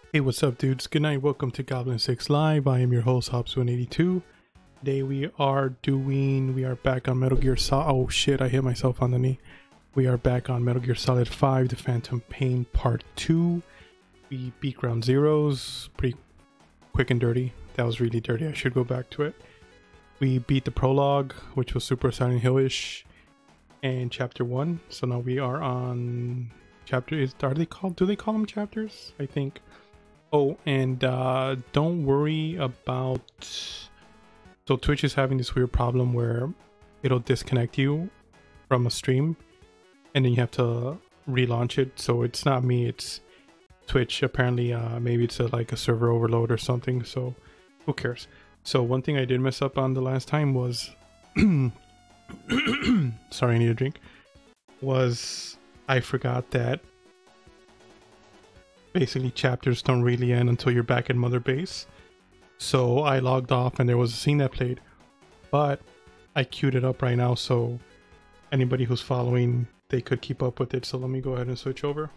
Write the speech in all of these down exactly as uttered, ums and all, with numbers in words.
Hey, what's up, dudes? Good night. Welcome to Goblin Six Live. I am your host, Hops one eighty-two. Today we are doing, we are back on Metal Gear Solid. Oh shit, I hit myself on the knee. We are back on Metal Gear Solid five, The Phantom Pain Part two. We beat Ground Zeroes pretty quick and dirty. That was really dirty. I should go back to it. We beat the prologue, which was super Silent Hill-ish, and chapter one. So now we are on chapter, is, are they called, do they call them chapters? I think. Oh, and uh, don't worry about... So Twitch is having this weird problem where it'll disconnect you from a stream, and then you have to relaunch it. So it's not me, it's Twitch. Apparently, uh, maybe it's a, like a server overload or something, so who cares? So one thing I did mess up on the last time was... Sorry, I need a drink. Was I forgot that basically chapters don't really end until you're back in Mother Base. So I logged off and there was a scene that played, but I queued it up right now so anybody who's following, they could keep up with it. So let me go ahead and switch over.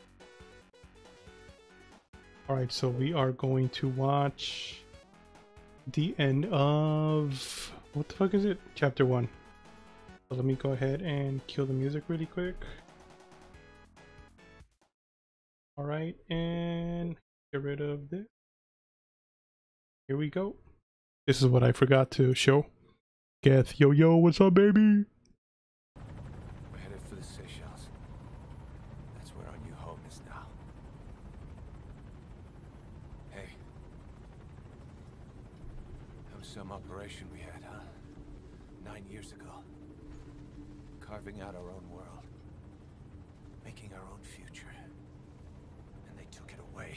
Alright, so we are going to watch the end of, what the fuck is it? Chapter one. So let me go ahead and kill the music really quick. Alright, and get rid of this. Here we go. This is what I forgot to show. Geth, yo yo, what's up, baby? We're headed for the Seychelles. That's where our new home is now. Hey. That was some operation we had, huh? Nine years ago. Carving out our own world. Making our own future. And they took it away.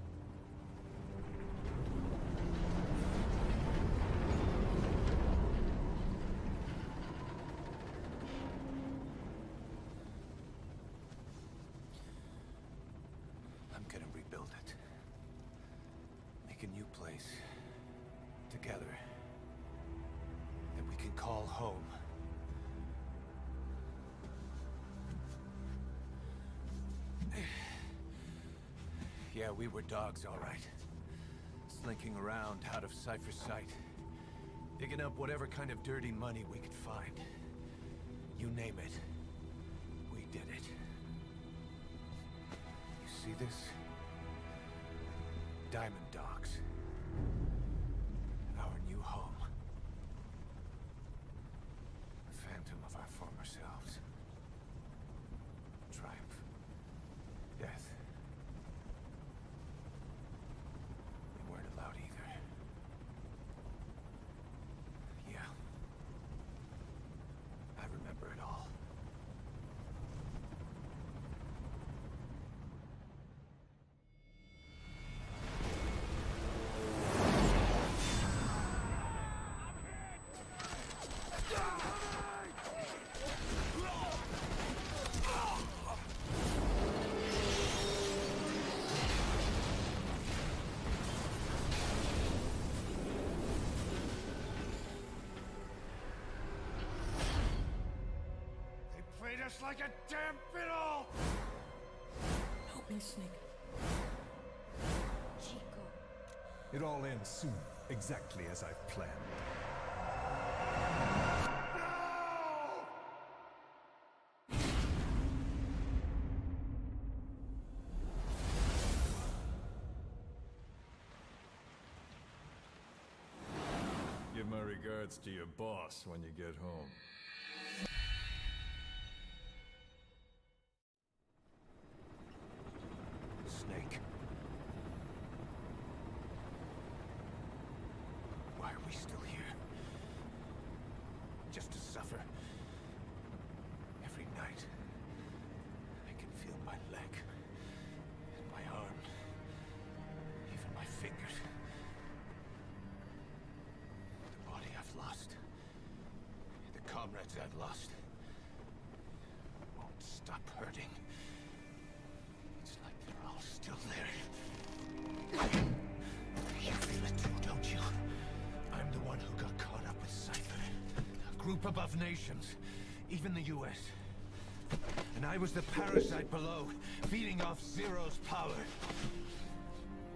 I'm gonna rebuild it. Make a new place. Together. That we can call home. Yeah, we were dogs, all right. Slinking around out of Cypher's sight. Digging up whatever kind of dirty money we could find. You name it. We did it. You see this? Diamond Dogs. Our new home. The phantom of our former selves. Triumph. Death. We weren't allowed either. Yeah. I remember it all. Played us like a damn fiddle! Help me, Snake. Chico. It all ends soon, exactly as I've planned. Give my regards to your boss when you get home. Snake. Why are we still here? Just to suffer. Every night, I can feel my leg, and my arm, even my fingers. The body I've lost, the comrades I've lost, won't stop hurting. It's like they're all still there. You feel it too, don't you? I'm the one who got caught up with Cypher. A group above nations, even the U S. And I was the parasite below, feeding off Zero's power.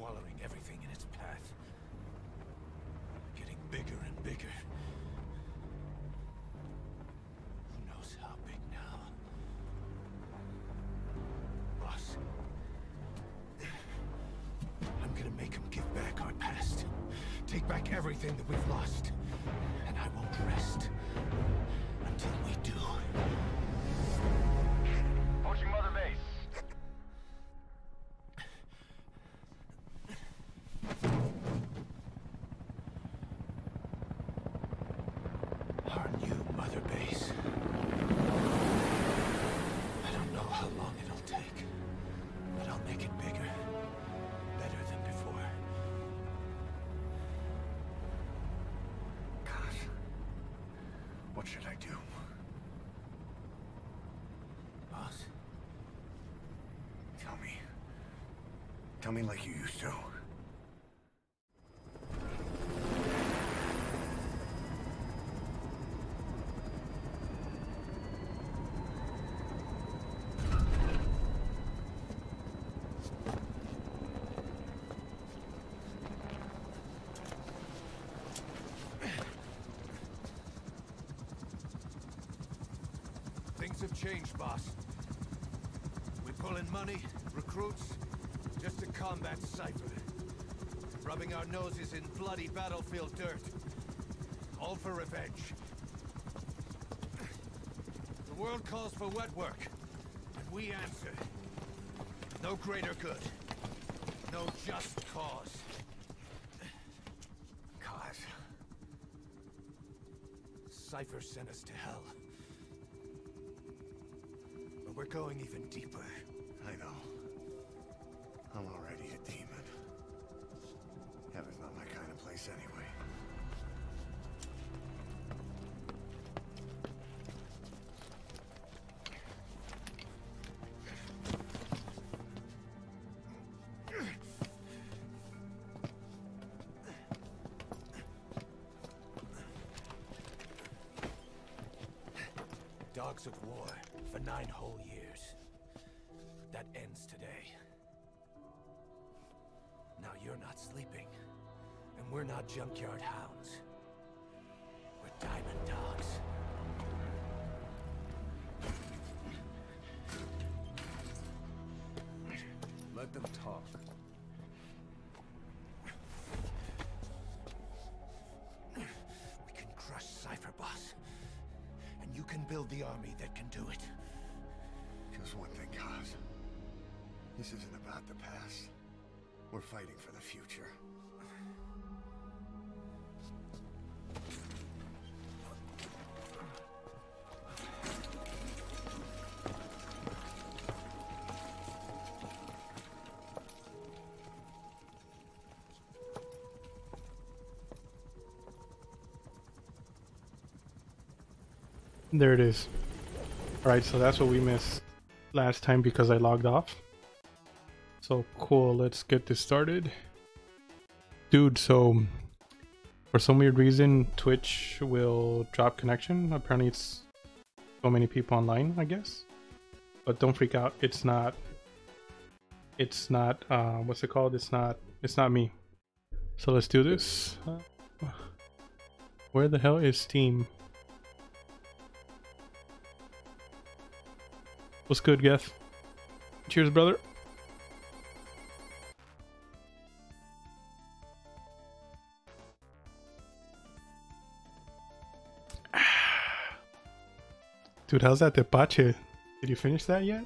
swallowing everything in its path. Getting bigger and bigger. Who knows how big now? Boss. I'm gonna make him give back our past. Take back everything that we've lost. And I won't rest until we do. Approaching Mother Base. Our new Mother Base. I don't know how long it'll take, but I'll make it bigger. Better than before. Gosh. What should I do? Boss? Tell me. Tell me like you used to. Things have changed, boss. We pull in money, recruits, just to combat Cypher. Rubbing our noses in bloody battlefield dirt. All for revenge. The world calls for wet work, and we answer. No greater good. No just cause. Cause. Cypher sent us to hell. But we're going even deeper. I know. I'm already a demon. Heaven's not my kind of place anyway. Dogs of war for nine whole years. That ends today. Now you're not sleeping, and we're not junkyard hounds. We're diamond dogs. Let them talk. We can crush Cypher, boss. And you can build the army that can do it. Just one thing, Kaz. This isn't about the past. We're fighting for the future. There it is. Alright, so that's what we missed last time because I logged off. So cool, let's get this started. Dude, so for some weird reason, Twitch will drop connection. Apparently it's so many people online, I guess. But don't freak out, it's not, it's not, uh, what's it called? It's not, it's not me. So let's do this. Uh, where the hell is Steam? What's good, Geth? Cheers, brother. Dude, how's that tepache? Did you finish that yet?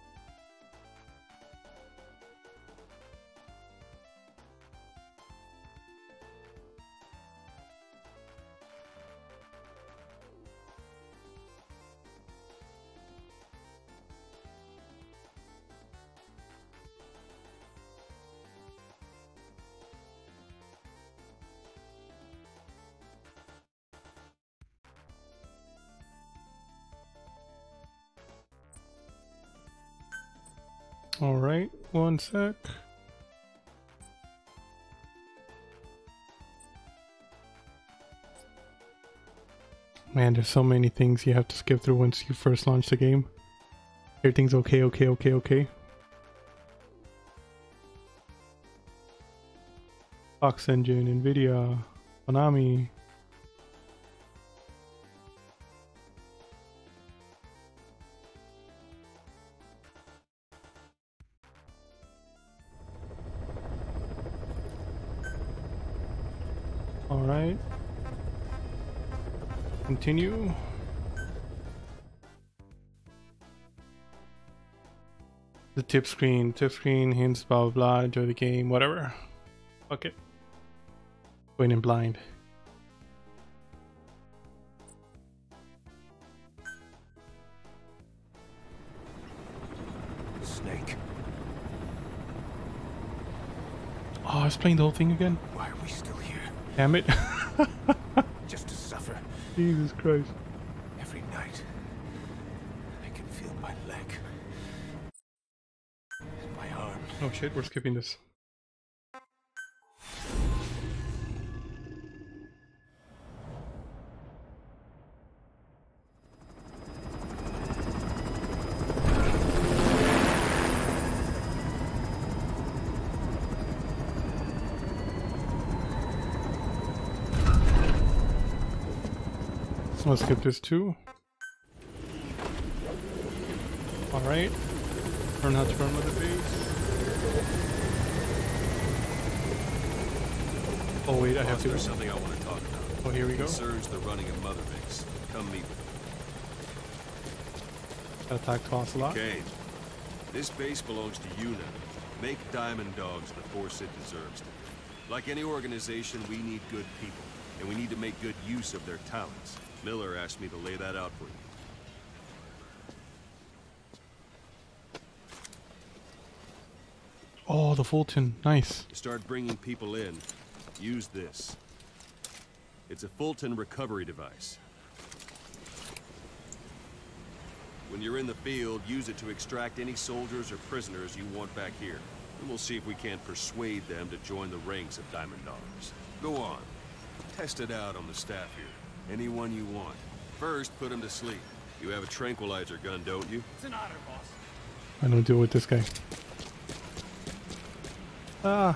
All right, one sec. Man, there's so many things you have to skip through once you first launch the game. Everything's okay, okay, okay, okay. Fox Engine, Nvidia, Konami. All right. Continue. The tip screen, tip screen, hints, blah blah blah, enjoy the game, whatever. Fuck it. Going in blind. Snake, Oh, I was playing the whole thing again. why are we still here? Damn it. Just to suffer? Jesus Christ. Every night, I can feel my leg. My arm. Oh shit, we're skipping this. Let's skip this too. Alright. Learn how to run with the base. Oh wait, I have to go. There's something I want to talk about. Oh, here we go. Concerns the running of Mother Base. Come meet with me. Attack costs a lot. Kane, this base belongs to you now. Make Diamond Dogs the force it deserves to be. Like any organization, we need good people, and we need to make good use of their talents. Miller asked me to lay that out for you. Oh, the Fulton. Nice. To start bringing people in, use this. It's a Fulton recovery device. When you're in the field, use it to extract any soldiers or prisoners you want back here. And we'll see if we can't persuade them to join the ranks of Diamond Dogs. Go on. Test it out on the staff here. Anyone you want. First, put them to sleep. You have a tranquilizer gun, don't you? It's an honor, boss. I don't deal with this guy. Ah.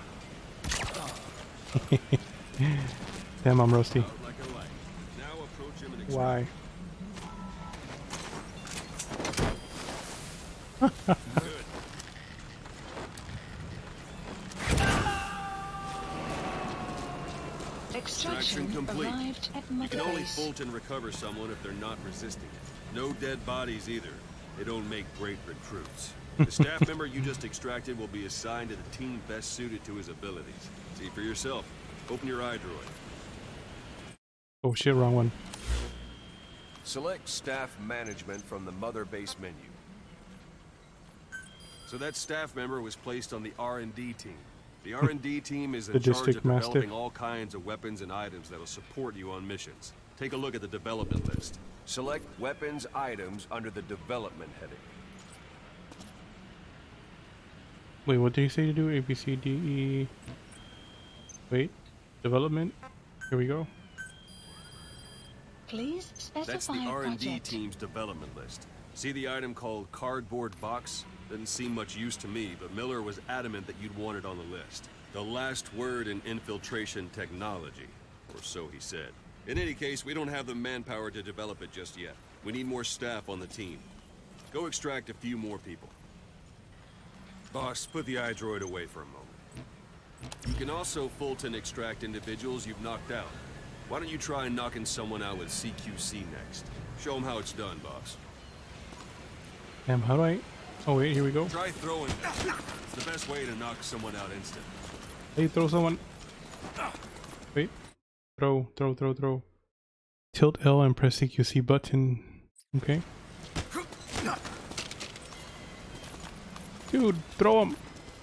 Damn, I'm rusty. Out like a light. Now approach him and extract. Why? Good. Extraction complete. arrived at You Mother can only Base. Fulton recover someone if they're not resisting it. No dead bodies either. They don't make great recruits. The staff member you just extracted will be assigned to the team best suited to his abilities. See for yourself. Open your iDroid. Oh shit, wrong one. Select staff management from the Mother Base menu. So that staff member was placed on the R and D team. The R and D team is in The charge District of developing Mastiff. all kinds of weapons and items that'll support you on missions. Take a look at the development list. Select weapons items under the development heading. Wait, what did you say to do? A, B, C, D, E. Wait. Development. Here we go. Please specify That's the a R and D project. team's development list. See the item called cardboard box? Didn't seem much use to me, but Miller was adamant that you'd want it on the list. The last word in infiltration technology, or so he said. In any case, we don't have the manpower to develop it just yet. We need more staff on the team. Go extract a few more people. Boss, put the iDroid away for a moment. You can also Fulton extract individuals you've knocked out. Why don't you try knocking someone out with C Q C next? Show them how it's done, boss. Damn, how do I... Oh wait, here we go. Try throwing them. It's the best way to knock someone out instantly. Hey, throw someone. Wait. Throw, throw, throw, throw. Tilt L and press C Q C button. Okay. Dude, throw him.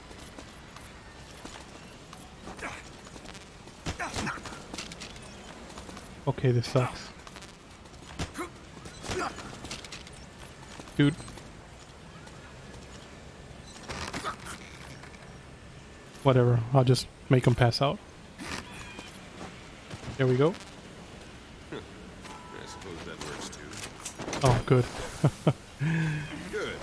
Okay, this sucks. Dude. Whatever, I'll just make him pass out. There we go. I suppose that works too. Oh, good. Good.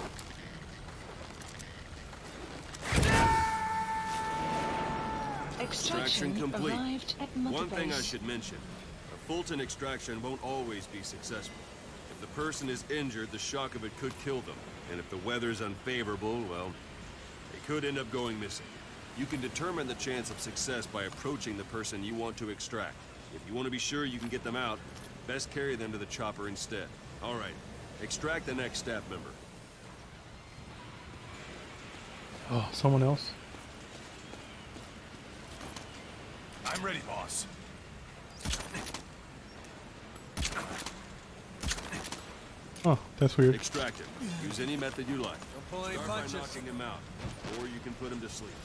Extraction Extraction complete. arrived at Mother One thing I Base. should mention. A Fulton extraction won't always be successful. If the person is injured, the shock of it could kill them. And if the weather's unfavorable, well, they could end up going missing. You can determine the chance of success by approaching the person you want to extract. If you want to be sure you can get them out, best carry them to the chopper instead. All right, extract the next staff member. Oh, someone else. I'm ready, boss. Oh, that's weird. Extract him. Use any method you like. Don't pull any Start by punches. knocking him out, or you can put him to sleep.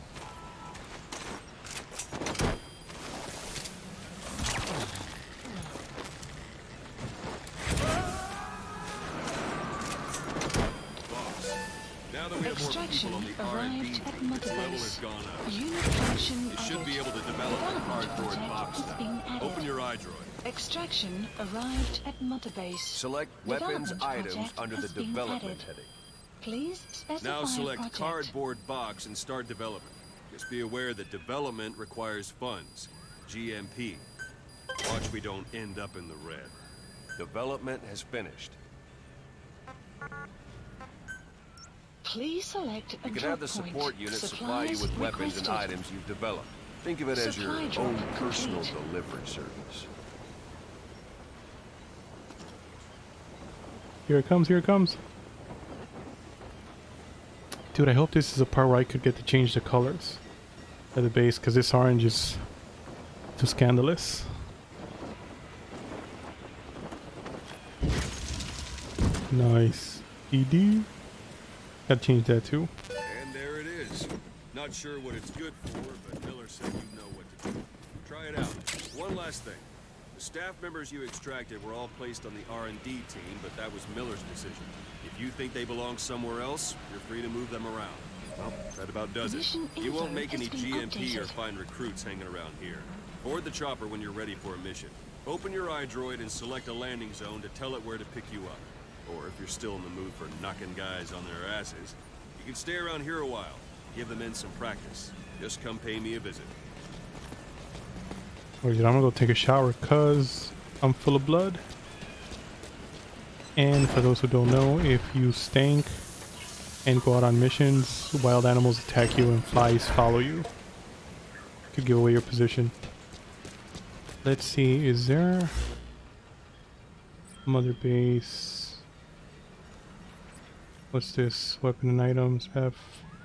Boss, now that we have more Extraction people on the R and D arrived at team, Mother its level Base. has gone up. Unit function You should be added. able to develop a Development cardboard project box is now. being added. Open your iDroid. Extraction arrived at Mother Base. Select weapons Development items project under the has been development added. heading. Please specify Now select project. cardboard box and start development. Just be aware that development requires funds. G M P. Watch we don't end up in the red. Development has finished. Please select a You can drop have the point. support unit supply you Supplies with weapons and requested. items you've developed. Think of it as your Supply drop own personal complete. delivery service. Here it comes, here it comes. Dude, I hope this is a part where I could get to change the colors of the base, because this orange is too scandalous. Nice. E D. Gotta change that too. And there it is. Not sure what it's good for, but Miller said you know what to do. Try it out. One last thing. The staff members you extracted were all placed on the R and D team, but that was Miller's decision. If you think they belong somewhere else, you're free to move them around. Well, that about does it. Position You won't info make has any been G M P or updated. find recruits hanging around here. Board the chopper when you're ready for a mission. Open your iDroid and select a landing zone to tell it where to pick you up. Or if you're still in the mood for knocking guys on their asses, you can stay around here a while. Give the men some practice. Just come pay me a visit. Wait, I'm gonna go take a shower because I'm full of blood. And for those who don't know, if you stank and go out on missions, wild animals attack you and flies follow you. Could give away your position. Let's see, is there Mother Base? What's this? Weapon and items. F.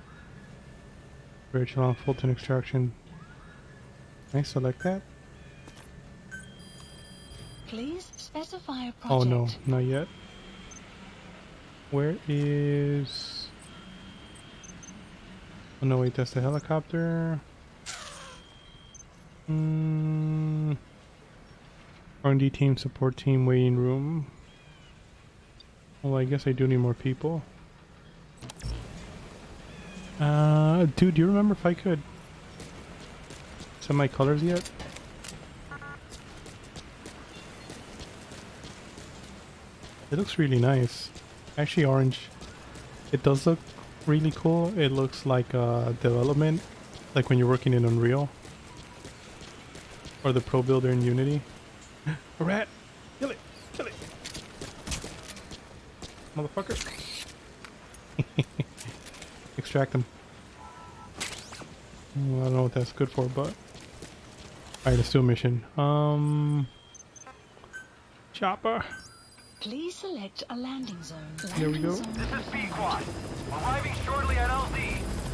Rachel on Fulton extraction. Can I select that? Please specify a project. Oh no, not yet. Where is... Oh no, wait, that's the helicopter. Mm. R and D team, support team, waiting room. Well, I guess I do need more people. Uh, dude, do you remember if I could set my colors yet? It looks really nice. Actually, orange. It does look really cool. It looks like uh, development, like when you're working in Unreal or the Pro Builder in Unity. A rat! Kill it! Kill it! Motherfucker! Extract them. Well, I don't know what that's good for, but alright, let's do a mission. Um, chopper. Please select a landing zone. There we Landing go. zone This is confirmed. Pequod. Arriving shortly at L Z.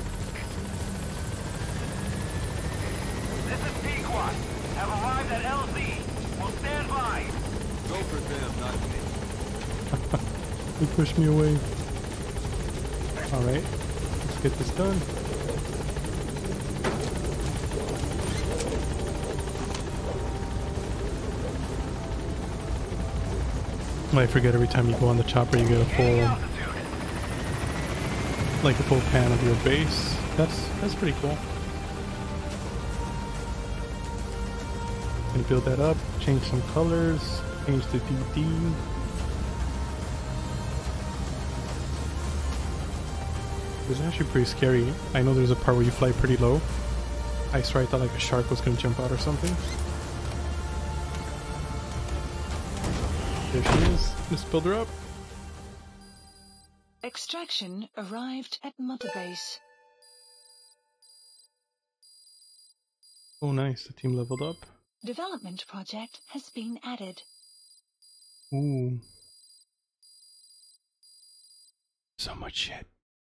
This is Pequod. Have arrived at L Z. Will stand by. Go for them, not me. He pushed me away. Alright, let's get this done. I forget every time you go on the chopper you get a Gaining full, altitude. like a full pan of your base. That's that's pretty cool. Gonna build that up, change some colors, change the D D. It's actually pretty scary. I know there's a part where you fly pretty low, I swear I thought like a shark was gonna jump out or something. There she is. Let's build her up. Extraction arrived at Mother Base. Oh nice, the team leveled up. Development project has been added. Ooh. So much shit.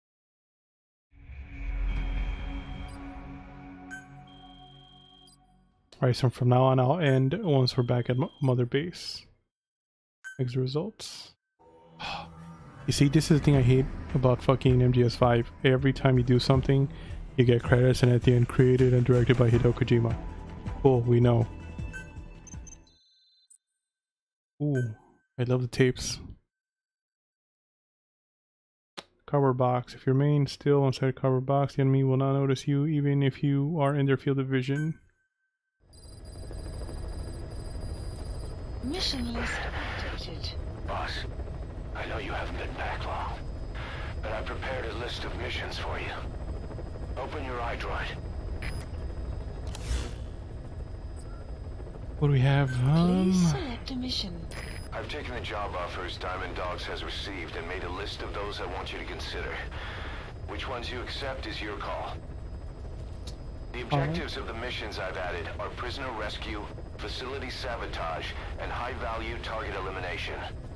Alright, so from now on I'll end once we're back at Mo Mother Base. Exit results. You see, this is the thing I hate about fucking M G S five. Every time you do something, you get credits and at the end created and directed by Hideo Kojima. Cool, we know. Ooh, I love the tapes. Cardboard box. If you remain still inside a cardboard box, the enemy will not notice you even if you are in their field of vision. Mission list updated. Boss, I know you haven't been back long, but I prepared a list of missions for you. Open your iDroid. What do we have? Um, Please select a mission. I've taken the job offers Diamond Dogs has received and made a list of those I want you to consider. Which ones you accept is your call. The objectives of the missions I've added are prisoner rescue, facility sabotage, and high-value target elimination.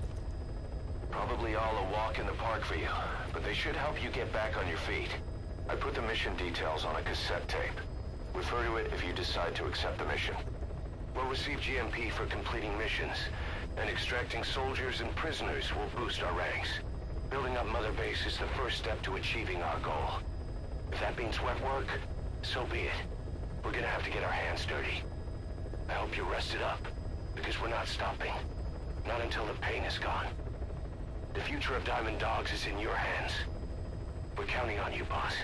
Probably all a walk in the park for you, but they should help you get back on your feet. I put the mission details on a cassette tape. Refer to it if you decide to accept the mission. We'll receive G M P for completing missions, and extracting soldiers and prisoners will boost our ranks. Building up Mother Base is the first step to achieving our goal. If that means wet work, so be it. We're gonna have to get our hands dirty. I hope you're rested up, because we're not stopping. Not until the pain is gone. The future of Diamond Dogs is in your hands. We're counting on you, boss.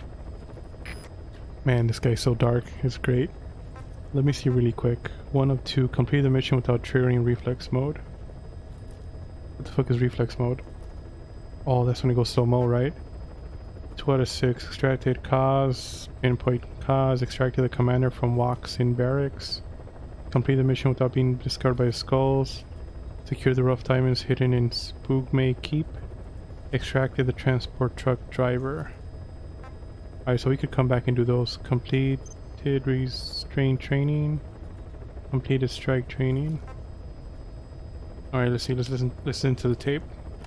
Man, this guy's so dark. It's great. Let me see really quick. One of two. Complete the mission without triggering reflex mode. What the fuck is reflex mode? Oh, that's when it goes slow-mo, right? Two out of six. Extracted cause. Pinpoint cause. Extracted the commander from Waxin Barracks. Complete the mission without being discovered by the skulls. Secure the rough diamonds hidden in Spookmay Keep. Extracted the transport truck driver. Alright, so we could come back and do those. Completed restraint training. Completed strike training. Alright, let's see. Let's listen, listen to the tape.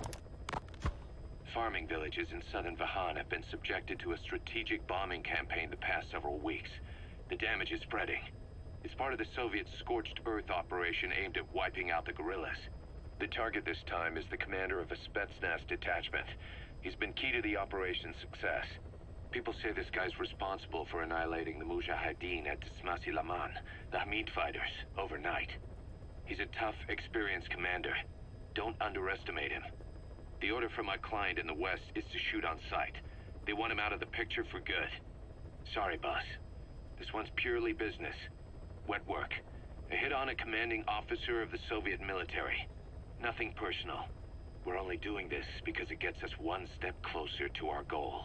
Farming villages in southern Vahan have been subjected to a strategic bombing campaign the past several weeks. The damage is spreading. It's part of the Soviet Scorched Earth operation aimed at wiping out the guerrillas. The target this time is the commander of a Spetsnaz detachment. He's been key to the operation's success. People say this guy's responsible for annihilating the Mujahideen at Tsmasi Laman, the Hamid fighters, overnight. He's a tough, experienced commander. Don't underestimate him. The order from my client in the west is to shoot on sight. They want him out of the picture for good. Sorry, boss. This one's purely business. Wet work. A hit on a commanding officer of the Soviet military. Nothing personal. We're only doing this because it gets us one step closer to our goal.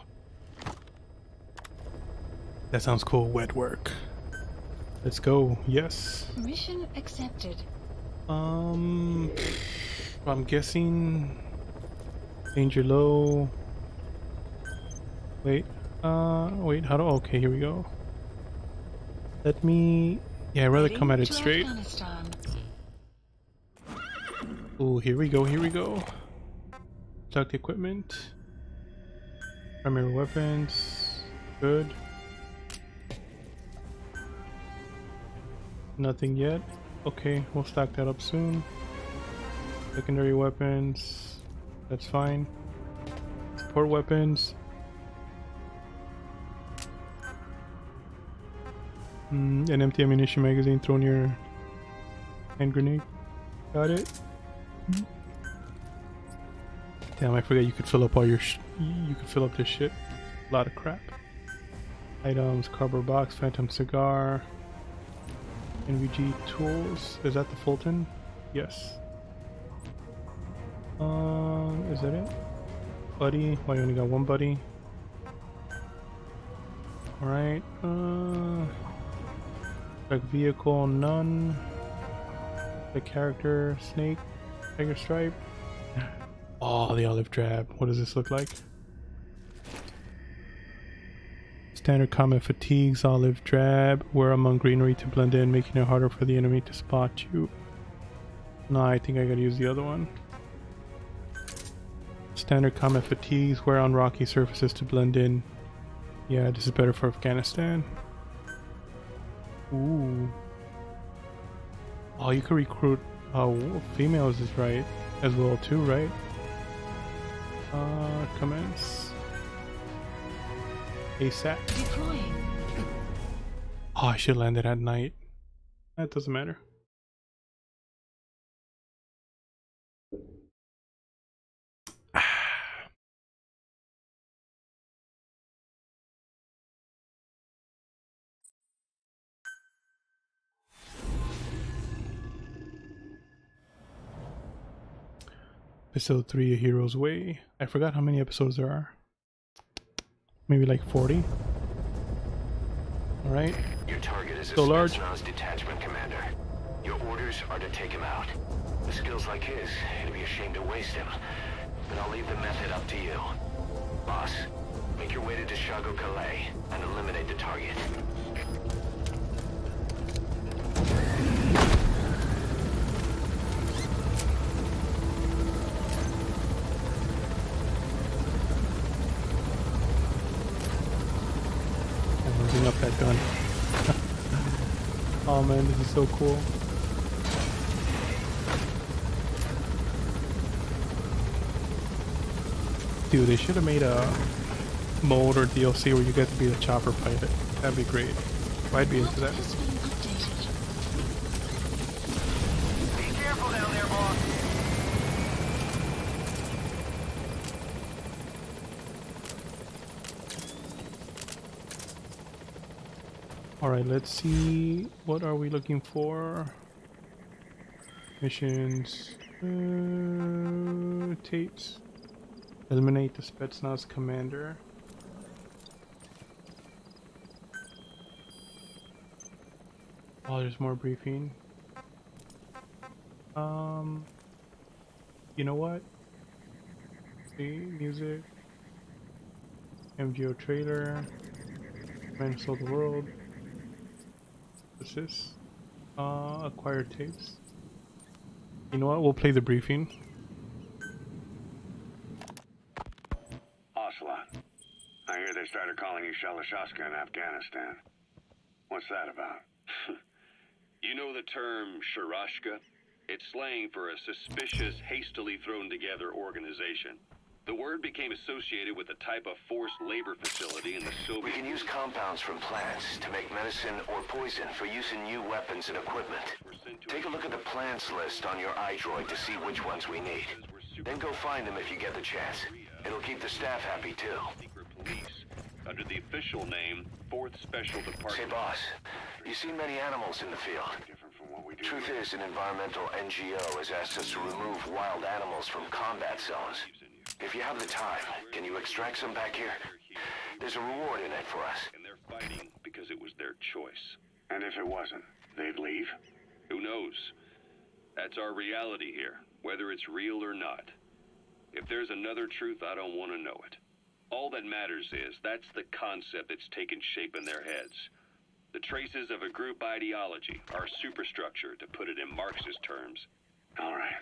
That sounds cool. Wet work. Let's go. Yes. Mission accepted. Um, I'm guessing danger low. Wait. Uh, wait. How do? Okay, here we go. Let me. Yeah, I'd rather come at it straight. Oh, here we go. Here we go. Select equipment. Primary weapons. Good. Nothing yet. Okay, we'll stack that up soon. Secondary weapons. That's fine. Support weapons. Mm, an empty ammunition magazine. Throw in your hand grenade. Got it. Damn, I forgot you could fill up all your sh you could fill up this shit. A lot of crap. Items, cardboard box, phantom cigar, N V G tools. Is that the Fulton? Yes. Um, is that it? Buddy? Oh, I only got one buddy. Alright, uh... Like vehicle, none. The character, snake, tiger stripe. Oh, the olive drab. What does this look like? Standard combat fatigues, olive drab. Wear among greenery to blend in, making it harder for the enemy to spot you. No, I think I gotta use the other one. Standard combat fatigues, wear on rocky surfaces to blend in. Yeah, this is better for Afghanistan. Ooh. Oh, you can recruit oh, females is right as well too, right? Uh, commence. ASAP. Deploying. Oh, I should land it at night. That doesn't matter. Episode three, A Hero's Way. I forgot how many episodes there are. Maybe like forty. Alright. Your target is a So large. Spetsnaz detachment commander. Your orders are to take him out. With skills like his, it'd be a shame to waste him. But I'll leave the method up to you. Boss, make your way to Deshago Calais and eliminate the target. Up that gun. Oh man, this is so cool. Dude, they should have made a mode or D L C where you get to be the chopper pilot. That'd be great. I'd be into that. Has been updated. Be careful down there, boss. Alright, let's see. What are we looking for? Missions. Uh, tapes. Eliminate the Spetsnaz commander. Oh, there's more briefing. Um, you know what? See, music. M G O trailer. Man Who Sold the World. What's this? Uh, acquired tapes. You know what? We'll play the briefing. Ocelot, I hear they started calling you Shalashashka in Afghanistan. What's that about? You know the term Sharashka? It's slang for a suspicious, hastily thrown together organization. The word became associated with a type of forced labor facility in the Soviet We can use compounds from plants to make medicine or poison for use in new weapons and equipment. Take a look at the plants list on your iDroid to see which ones we need. Then go find them if you get the chance. It'll keep the staff happy too. Secret Police, under the official name Fourth Special Department. Say, boss, you've seen many animals in the field. Different from what we do. Truth is, an environmental N G O has asked us to remove wild animals from combat zones. If you have the time, can you extract some back here? There's a reward in it for us. And they're fighting because it was their choice. And if it wasn't, they'd leave? Who knows? That's our reality here, whether it's real or not. If there's another truth, I don't want to know it. All that matters is that's the concept that's taken shape in their heads. The traces of a group ideology, our superstructure, to put it in Marxist terms. All right.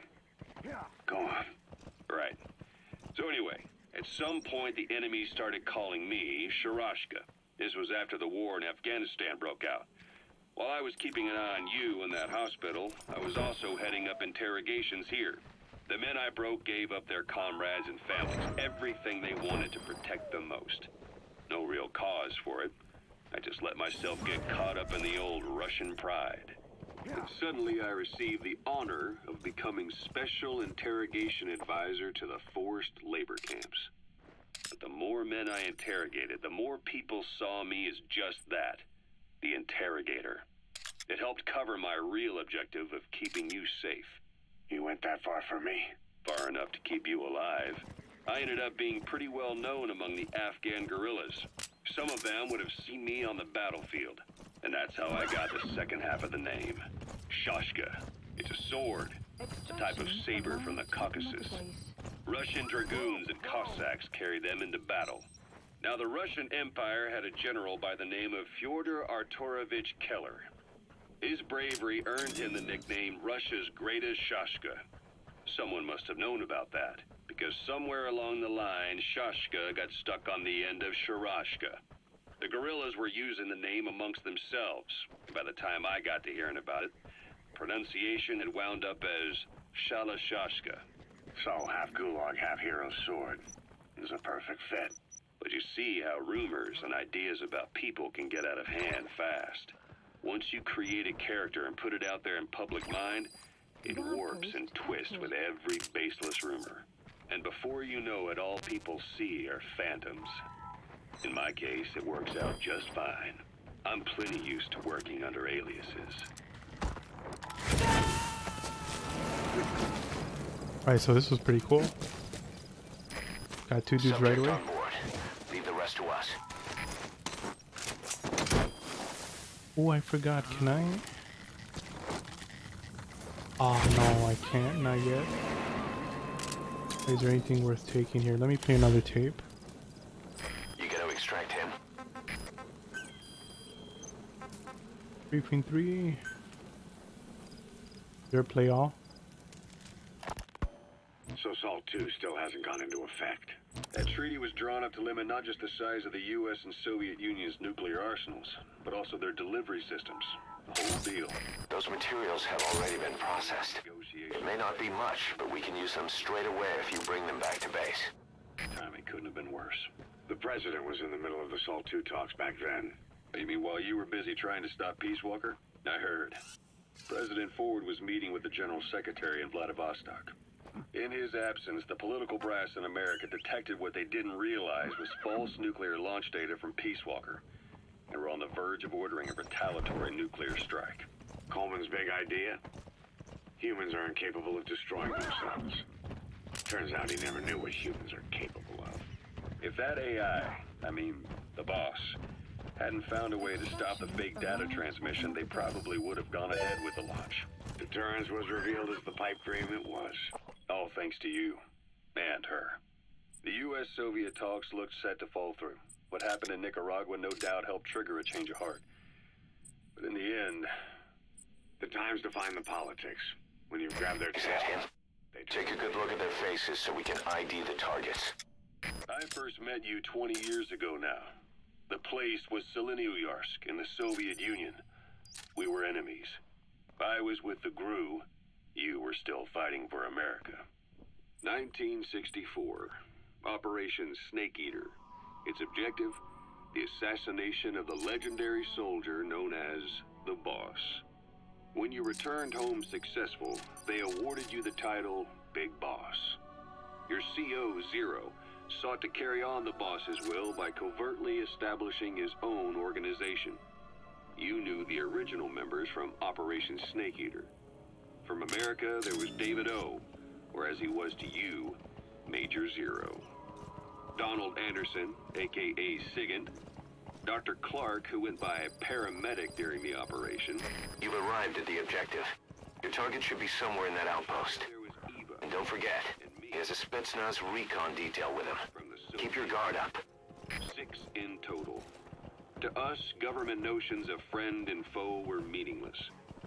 Go on. Right. So anyway, at some point the enemy started calling me Sharashka. This was after the war in Afghanistan broke out. While I was keeping an eye on you in that hospital, I was also heading up interrogations here. The men I broke gave up their comrades and families, everything they wanted to protect them most. No real cause for it. I just let myself get caught up in the old Russian pride. And suddenly I received the honor of becoming Special Interrogation Advisor to the forced labor camps. But the more men I interrogated, the more people saw me as just that, the interrogator. It helped cover my real objective of keeping you safe. You went that far for me? Far enough to keep you alive. I ended up being pretty well known among the Afghan guerrillas. Some of them would have seen me on the battlefield. And that's how I got the second half of the name. Shashka. It's a sword. A type of saber from the Caucasus. Russian dragoons and Cossacks carry them into battle. Now, the Russian Empire had a general by the name of Fyodor Arturovich Keller. His bravery earned him the nickname Russia's Greatest Shashka. Someone must have known about that, because somewhere along the line, Shashka got stuck on the end of Sharashka. The guerrillas were using the name amongst themselves. By the time I got to hearing about it, pronunciation had wound up as Shalashashka. So half gulag, half hero sword. Is a perfect fit. But you see how rumors and ideas about people can get out of hand fast. Once you create a character and put it out there in public mind, it warps and twists with every baseless rumor. And before you know it, all people see are phantoms. In my case, it works out just fine. I'm plenty used to working under aliases. Alright, so this was pretty cool. Got two dudes right away. Leave the rest to us. Oh, I forgot. Can I? Oh, no, I can't. Not yet. Is there anything worth taking here? Let me play another tape. You gotta extract him. three point three. Your play all. So SALT two still hasn't gone into effect. That treaty was drawn up to limit not just the size of the U S and Soviet Union's nuclear arsenals, but also their delivery systems. The whole deal. Those materials have already been processed. It may not be much, but we can use them straight away if you bring them back to base. Timing couldn't have been worse. The president was in the middle of the SALT two talks back then. You mean while you were busy trying to stop Peace Walker? I heard. President Ford was meeting with the General Secretary in Vladivostok. In his absence, the political brass in America detected what they didn't realize was false nuclear launch data from Peace Walker, and were on the verge of ordering a retaliatory nuclear strike. Coleman's big idea? Humans are incapable of destroying themselves. Turns out he never knew what humans are capable of. If that A I, I mean, the boss, hadn't found a way to stop the fake data transmission, they probably would have gone ahead with the launch. Deterrence was revealed as the pipe dream it was. All thanks to you. And her. The U S Soviet talks looked set to fall through. What happened in Nicaragua no doubt helped trigger a change of heart. But in the end... The time's define the politics. When you grab their... Is that him? Take a good look at their faces so we can I D the targets. I first met you twenty years ago now. The place was Selenouyarsk in the Soviet Union. We were enemies. I was with the G R U. You were still fighting for America. nineteen sixty-four. Operation Snake Eater. Its objective? The assassination of the legendary soldier known as the Boss. When you returned home successful, they awarded you the title Big Boss. Your C O, Zero, sought to carry on the boss's will by covertly establishing his own organization. You knew the original members from Operation Snake Eater. From America, there was David O, or as he was to you, Major Zero. Donald Anderson, aka Sigint. Doctor Clark, who went by paramedic during the operation. You've arrived at the objective. Your target should be somewhere in that outpost. There was Eva. And don't forget, he has a Spetsnaz recon detail with him. Keep your guard up. Six in total. To us, government notions of friend and foe were meaningless.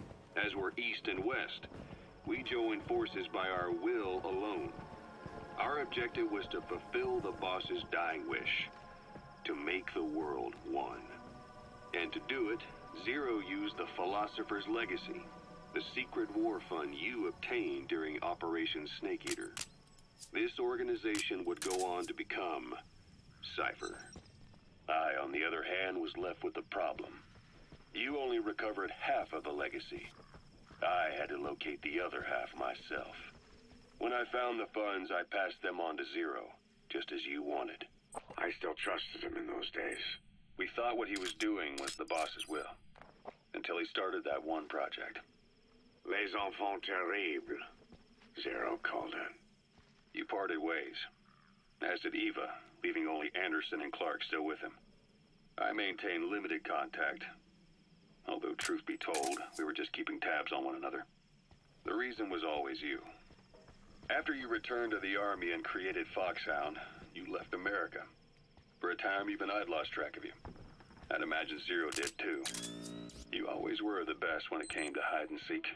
As were East and West, we joined forces by our will alone. Our objective was to fulfill the boss's dying wish, to make the world one. And to do it, Zero used the Philosopher's Legacy, the secret war fund you obtained during Operation Snake Eater. This organization would go on to become Cypher. I, on the other hand, was left with the problem. You only recovered half of the legacy. I had to locate the other half myself. When I found the funds, I passed them on to Zero, just as you wanted. I still trusted him in those days. We thought what he was doing was the boss's will, until he started that one project. Les enfants terribles. Zero called in. You parted ways, as did Eva, leaving only Anderson and Clark still with him. I maintained limited contact. truth be told, we were just keeping tabs on one another. The reason was always you. After you returned to the Army and created Foxhound, you left America. For a time, even I'd lost track of you. I'd imagine Zero did too. You always were the best when it came to hide and seek.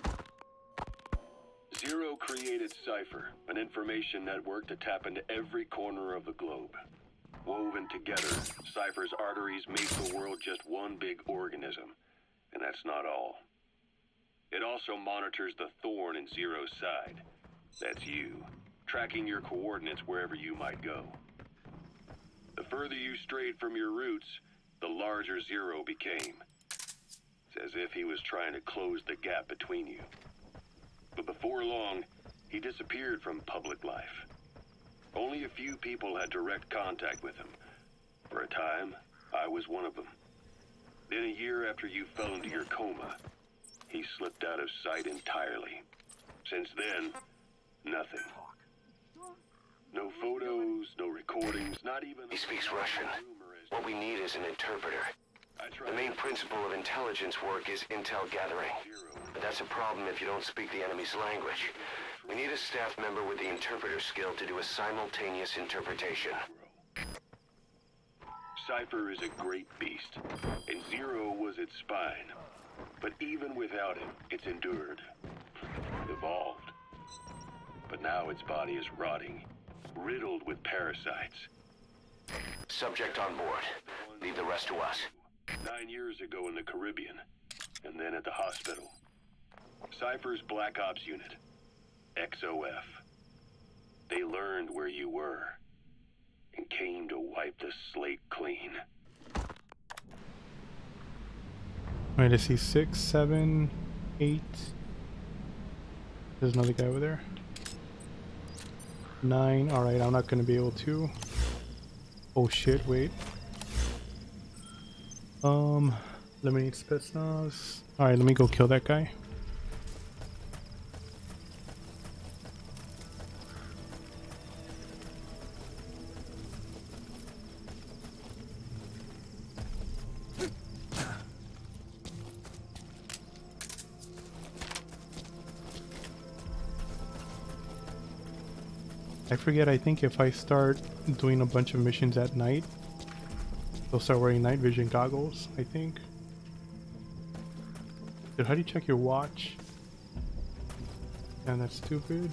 Zero created Cypher, an information network to tap into every corner of the globe. Woven together, Cypher's arteries make the world just one big organism. And that's not all. It also monitors the thorn in Zero's side. That's you, tracking your coordinates wherever you might go. The further you strayed from your roots, the larger Zero became. It's as if he was trying to close the gap between you. But before long, he disappeared from public life. Only a few people had direct contact with him. For a time, I was one of them. Then a year after you fell into your coma, he slipped out of sight entirely. Since then, nothing. No photos, no recordings, not even... He speaks Russian. What we need is an interpreter. The main principle of intelligence work is intel gathering. But that's a problem if you don't speak the enemy's language. We need a staff member with the interpreter skill to do a simultaneous interpretation. Cypher is a great beast, and Zero was its spine. But even without him, it's endured, evolved. But now its body is rotting, riddled with parasites. Subject on board. Leave the rest to us. Nine years ago in the Caribbean, and then at the hospital. Cypher's Black Ops unit, X O F. They learned where you were, and came to wipe the slate clean. Alright, let's see. Six, seven, eight. There's another guy over there. Nine. Alright, I'm not gonna be able to. Oh shit, wait. Um, eliminate Spetsnaz. Alright, let me go kill that guy. I forget, I think if I start doing a bunch of missions at night, they'll start wearing night vision goggles, I think. Dude, how do you check your watch? And that's stupid.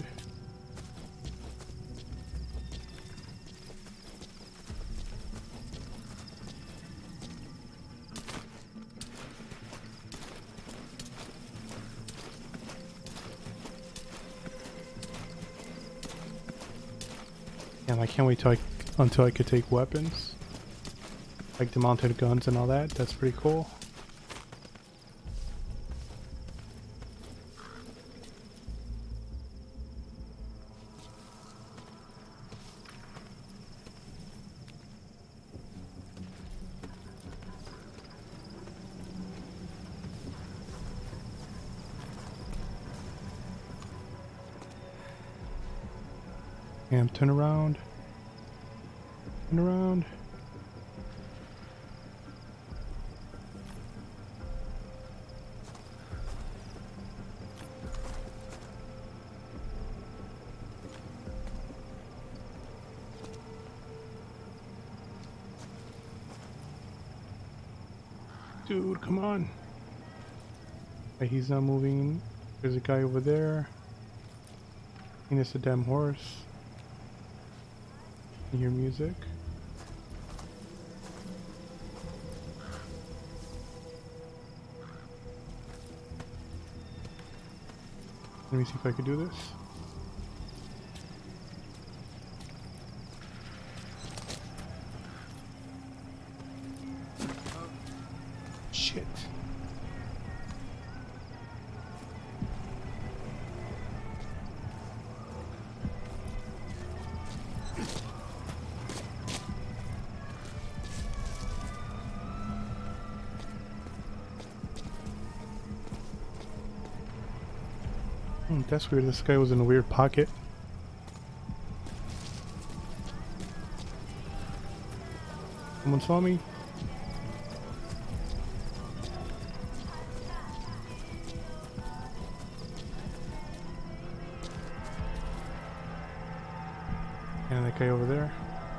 Damn, I can't wait till I, until I could take weapons. Like the mounted guns and all that. That's pretty cool. Damn, turn around. Turn around. Dude, come on. Okay, he's not moving. There's a guy over there. I think it's a damn horse. I hear music. Let me see if I can do this. Shit. Hmm, that's weird. This guy was in a weird pocket. Someone saw me. And that guy over there.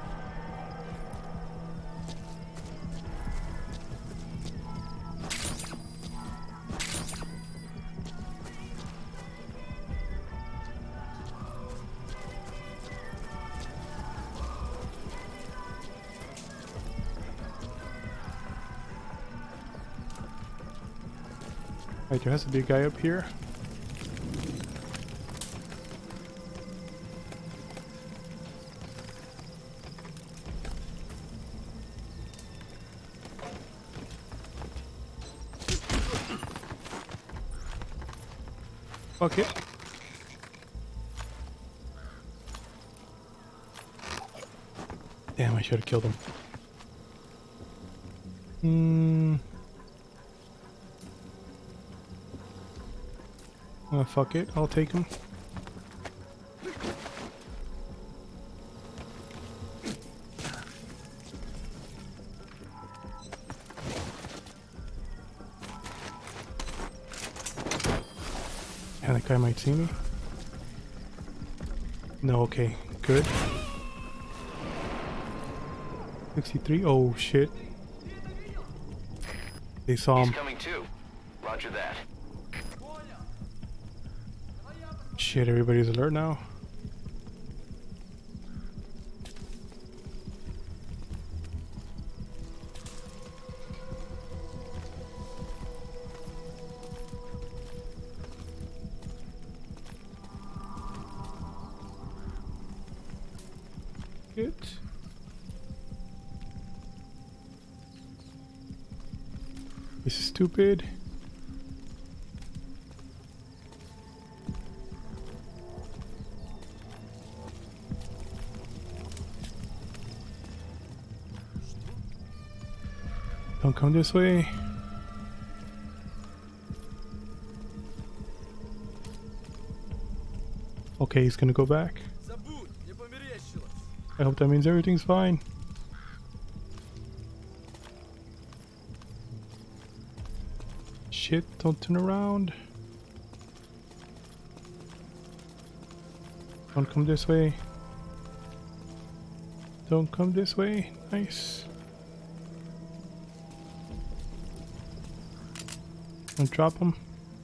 Right, there has to be a guy up here. Fuck it. Damn, I should have killed him. Hmm. Oh, fuck it. I'll take him. Yeah, that guy might see me. No, okay. Good. sixty-three. Oh, shit. They saw him. He's coming too. Roger that. Shit, everybody's alert now. Good. This is stupid. Don't come this way. Okay, he's gonna go back. I hope that means everything's fine. Shit, don't turn around. Don't come this way. Don't come this way. Nice. Don't drop him.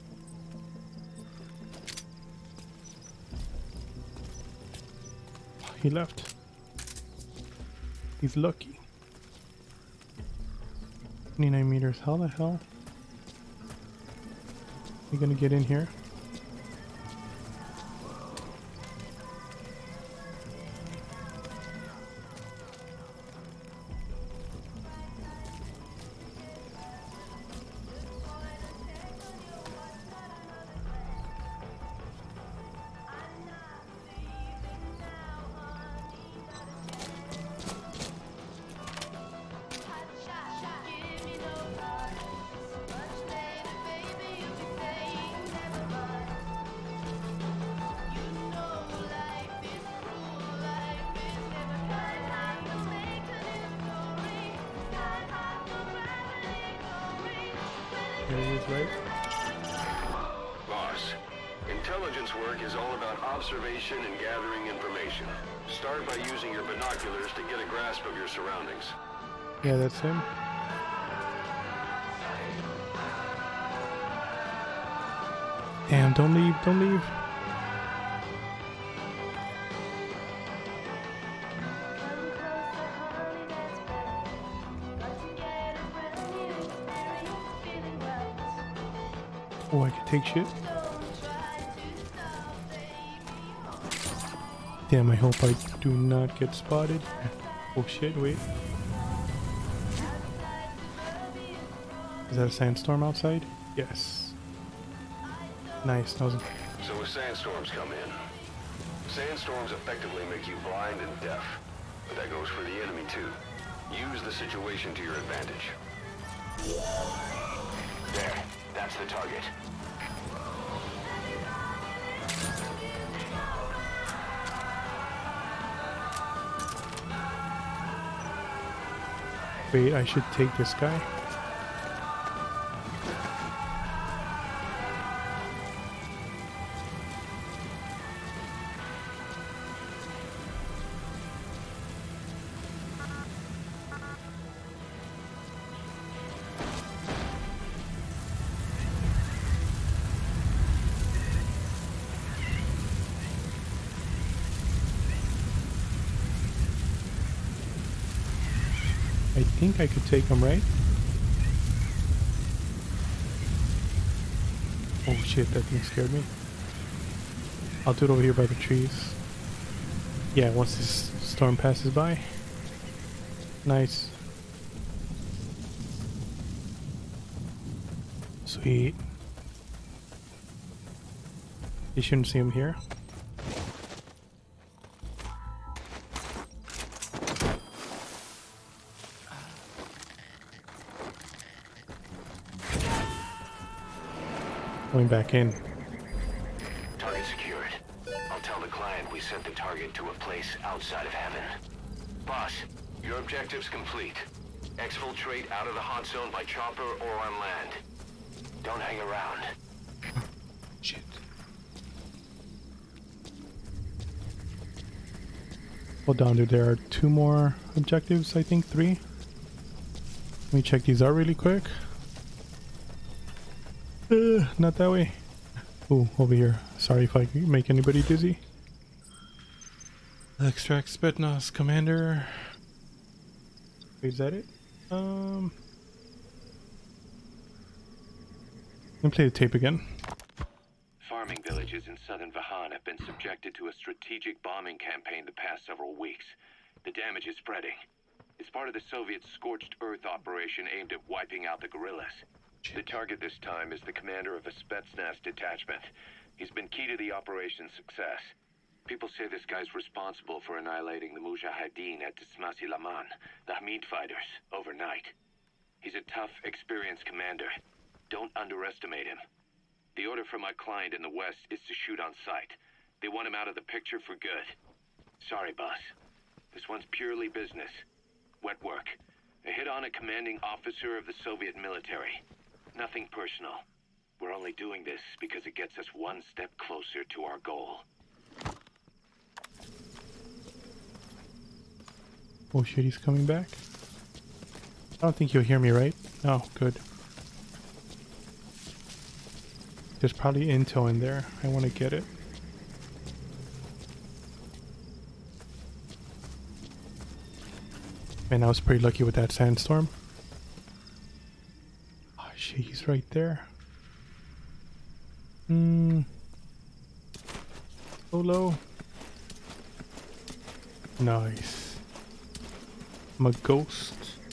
He left. He's lucky. twenty-nine meters. How the hell? You gonna get in here? There he is, right? Boss, intelligence work is all about observation and gathering information. Start by using your binoculars to get a grasp of your surroundings. Yeah, that's him. Damn, don't leave, don't leave. Oh, I can take shit. Damn, I hope I do not get spotted. Oh shit, wait. Is that a sandstorm outside? Yes. Nice, that was a... So as sandstorms come in, sandstorms effectively make you blind and deaf. But that goes for the enemy too. Use the situation to your advantage. There, that's the target. Wait, I should take this guy. I think I could take him, right? Oh shit, that thing scared me. I'll do it over here by the trees. Yeah, once this storm passes by. Nice. Sweet. You shouldn't see him here. Going back in. Target secured. I'll tell the client we sent the target to a place outside of heaven. Boss, your objective's complete. Exfiltrate out of the hot zone by chopper or on land. Don't hang around. Shit. Hold on, dude. There are two more objectives, I think. Three. Let me check these out really quick. Uh, not that way. Ooh, over here. Sorry if I make anybody dizzy. Extract Spetsnaz Commander. Wait, is that it? Um... Let me play the tape again. Farming villages in southern Vahan have been subjected to a strategic bombing campaign the past several weeks. The damage is spreading. It's part of the Soviet Scorched Earth operation aimed at wiping out the guerrillas. The target this time is the commander of a Spetsnaz detachment. He's been key to the operation's success. People say this guy's responsible for annihilating the Mujahideen at Tismasi Laman, the Hamid fighters, overnight. He's a tough, experienced commander. Don't underestimate him. The order from my client in the west is to shoot on sight. They want him out of the picture for good. Sorry, boss. This one's purely business. Wet work. A hit on a commanding officer of the Soviet military. Nothing personal. We're only doing this because it gets us one step closer to our goal. Oh shit, he's coming back. I don't think you'll hear me, right? Oh, good. There's probably intel in there. I want to get it. Man, I was pretty lucky with that sandstorm. Oh shit, he's right there. Hmm. So low. Nice. I'm a ghost.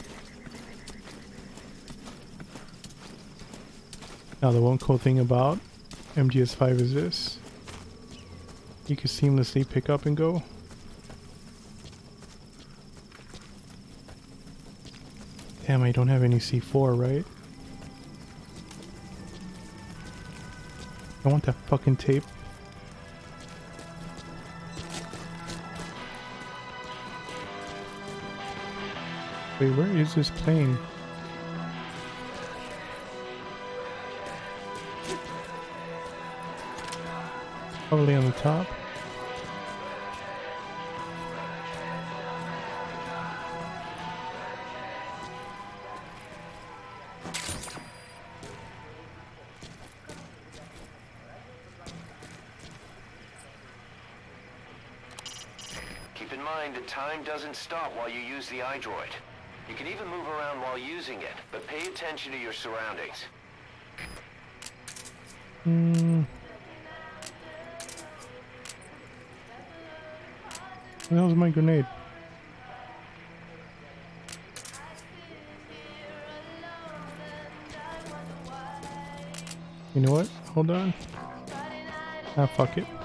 Now the one cool thing about M G S five is this. You can seamlessly pick up and go. Damn, I don't have any C four, right? I want that fucking tape. Wait, where is this plane? Probably on the top. Keep in mind that time doesn't stop while you use the iDroid. You can even move around while using it, but pay attention to your surroundings. Hmm. Where the hell's my grenade? You know what? Hold on. Ah, fuck it.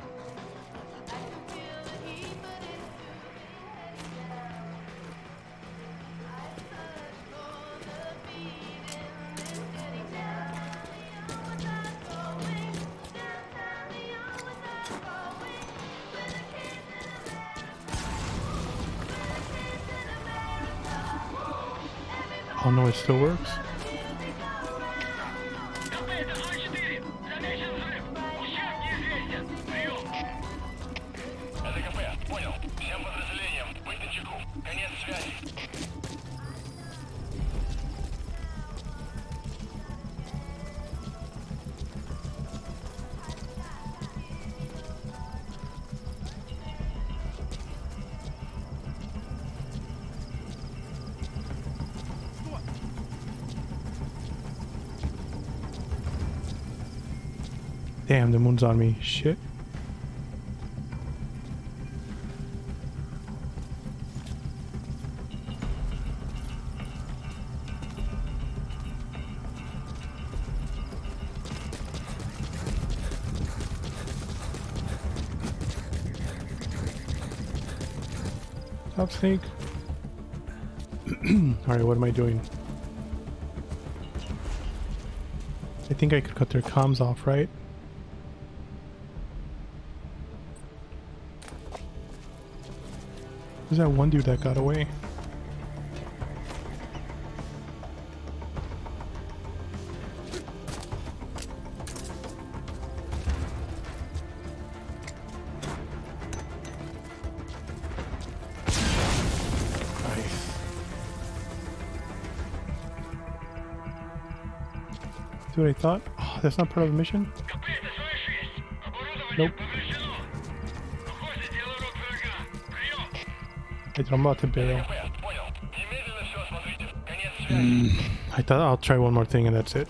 Oh no, it still works. Damn, the moon's on me. Shit. Stop, Snake. Alright, what am I doing? I think I could cut their comms off, right? Who's that one dude that got away? See what I thought? Oh, that's not part of the mission? Nope. I'm about to bail. Mm, I thought I'll try one more thing and that's it.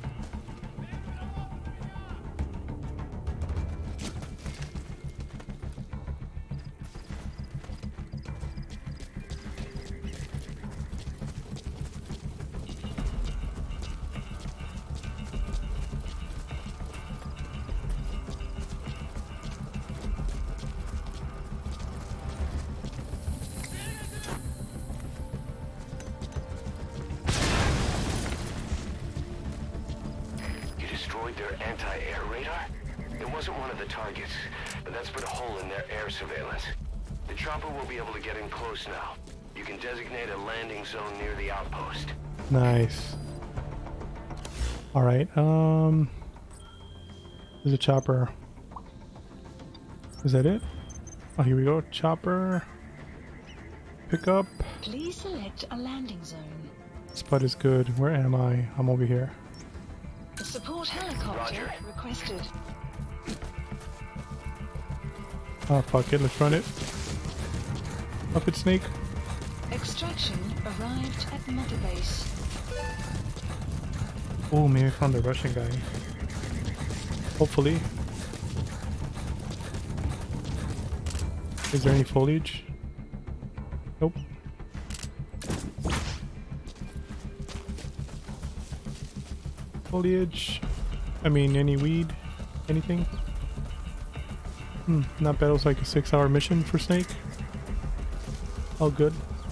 Their anti-air radar? It wasn't one of the targets, but that's put a hole in their air surveillance. The chopper will be able to get in close now. You can designate a landing zone near the outpost. Nice. Alright, um... there's a chopper. Is that it? Oh, here we go. Chopper. Pick up. Please select a landing zone. Spot is good. Where am I? I'm over here. Support helicopter Roger. Requested. Oh fuck it, let's run it. Up it, Snake. Extraction arrived at Mother Base. Oh, maybe I found the Russian guy. Hopefully. Is there any foliage? Nope. Foliage. I mean, any weed? Anything? Hmm, not bad. It was like a six hour mission for Snake. All good.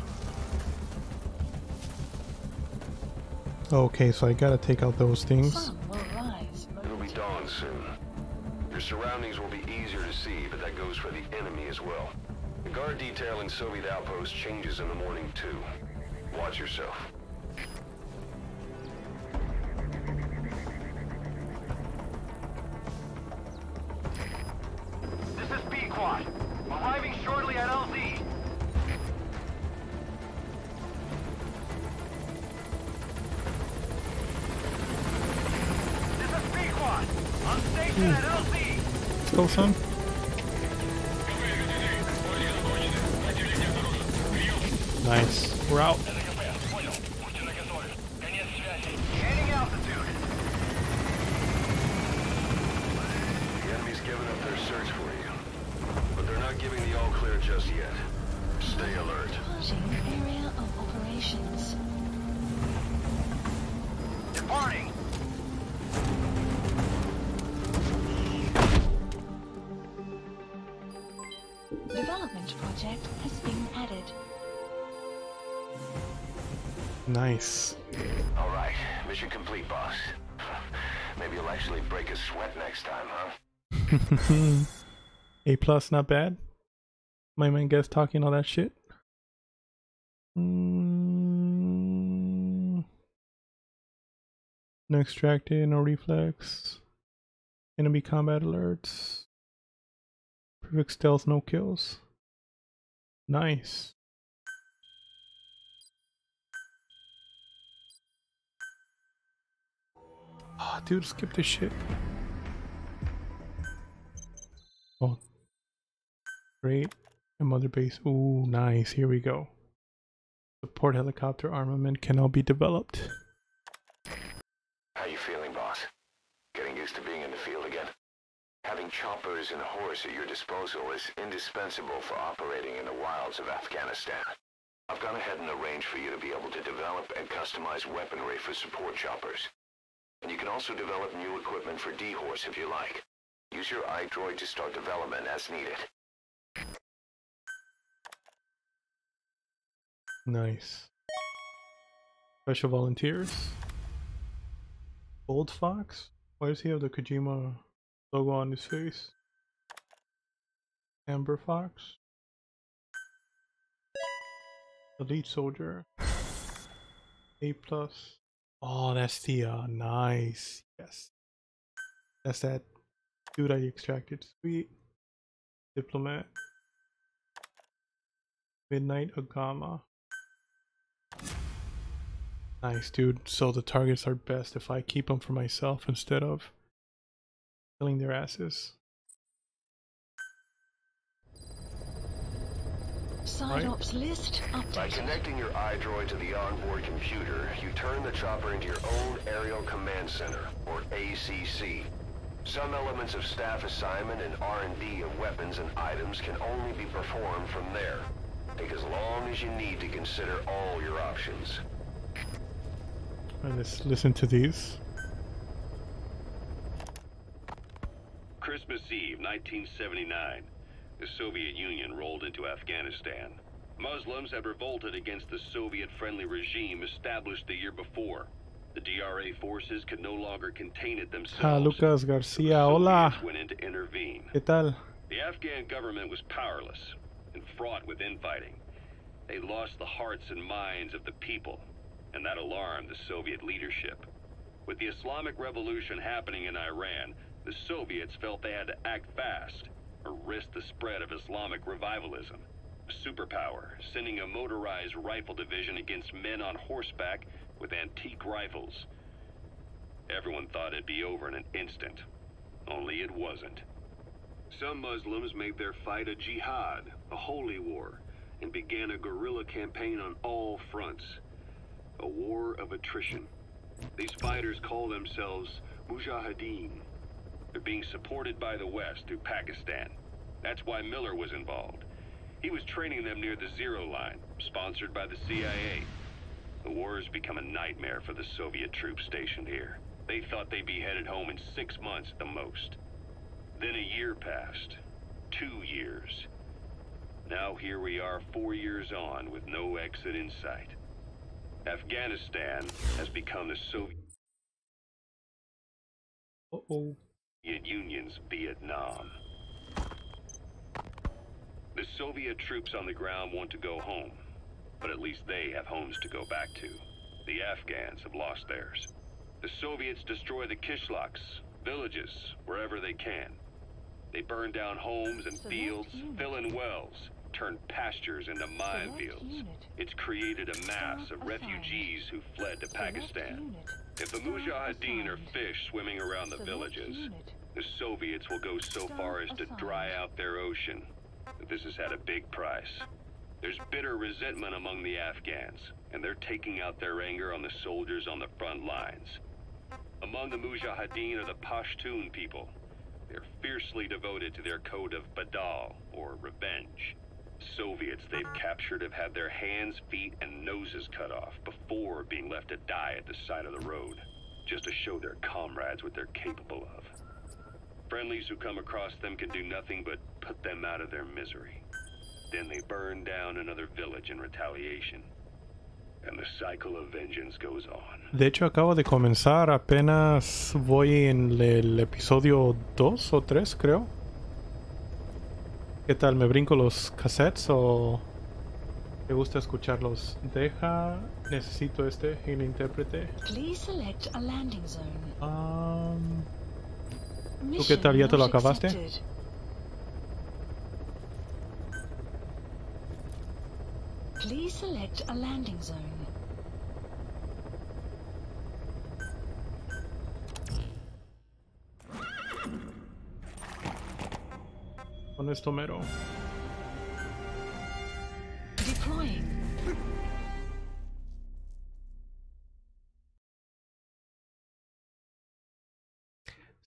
Okay, so I gotta take out those things. It'll be dawn soon. Your surroundings will be easier to see, but that goes for the enemy as well. The guard detail in Soviet outpost changes in the morning too. Watch yourself. This is B-Quad. Arriving shortly at L Z. This is B-Quad. On station at L Z. Let's go, son. Nice. We're out. Gaining altitude. The enemy's giving up their search for you, but they're not giving the all clear just yet. Stay alert. Departing area of operations. Departing. Development project has been added. Nice. All right, mission complete, boss. Maybe you'll actually break a sweat next time, huh? A plus, not bad. My main guest talking all that shit. Mm. No extracted, no reflex. Enemy combat alerts. Perfect stealth, no kills. Nice. Oh, dude, skip this shit. Oh, great. And Mother Base. Ooh, nice. Here we go. Support helicopter armament can now be developed. How you feeling, boss? Getting used to being in the field again? choppers and horse at your disposal is indispensable for operating in the wilds of Afghanistan. I've gone ahead and arranged for you to be able to develop and customize weaponry for support choppers. And you can also develop new equipment for D-Horse if you like. Use your iDroid to start development as needed. Nice. Special volunteers. Gold Fox? Why does he have the Kojima logo on his face? Amber Fox. Elite Soldier. A plus. Oh, that's the uh nice. Yes. That's that dude I extracted. Sweet. Diplomat. Midnight Agama. Nice, dude. So the targets are best if I keep them for myself instead of killing their asses. Side ops list updated. By connecting your iDroid to the onboard computer, you turn the chopper into your own Aerial Command Center, or A C C. Some elements of staff assignment and R and D of weapons and items can only be performed from there. Take as long as you need to consider all your options. And let's listen to these. Christmas Eve, nineteen seventy-nine. The Soviet Union rolled into Afghanistan. Muslims had revolted against the Soviet-friendly regime established the year before. The D R A forces could no longer contain it themselves. Ah, Lucas Garcia, so the hola. Soviets went in to intervene. ¿Qué tal? The Afghan government was powerless and fraught with infighting. They lost the hearts and minds of the people, and that alarmed the Soviet leadership. With the Islamic Revolution happening in Iran, the Soviets felt they had to act fast or risk the spread of Islamic revivalism. A superpower, sending a motorized rifle division against men on horseback with antique rifles. Everyone thought it'd be over in an instant, only it wasn't. Some Muslims made their fight a jihad, a holy war, and began a guerrilla campaign on all fronts. A war of attrition. These fighters call themselves Mujahideen. They're being supported by the West through Pakistan. That's why Miller was involved. He was training them near the Zero Line, sponsored by the C I A. The war has become a nightmare for the Soviet troops stationed here. They thought they'd be headed home in six months at the most. Then a year passed. Two years. Now here we are four years on with no exit in sight. Afghanistan has become the Soviet Uh-oh. Union's Vietnam. The Soviet troops on the ground want to go home, but at least they have homes to go back to. The Afghans have lost theirs. The Soviets destroy the kishlaks, villages, wherever they can. They burn down homes and fields, fill in wells, turn pastures into minefields. It's created a mass of refugees who fled to Pakistan. If the Mujahideen are fish swimming around the villages, the Soviets will go so far as to dry out their ocean. But this has had a big price. There's bitter resentment among the Afghans, and they're taking out their anger on the soldiers on the front lines. Among the Mujahideen are the Pashtun people. They're fiercely devoted to their code of Badal, or revenge. Soviets they've captured have had their hands, feet, and noses cut off before being left to die at the side of the road, just to show their comrades what they're capable of. Friendlies who come across them can do nothing but put them out of their misery. Then they burn down another village in retaliation. And the cycle of vengeance goes on. De hecho, acabo de comenzar, apenas voy en el episodio dos o tres, creo. ¿Qué tal? ¿Me brinco los cassettes o te gusta escucharlos? Deja, necesito este, el intérprete. Please select a landing zone. Um, ¿Tú qué tal? ¿Ya te lo acabaste? Accepted. Please select a landing zone. Con esto mero. Deploying.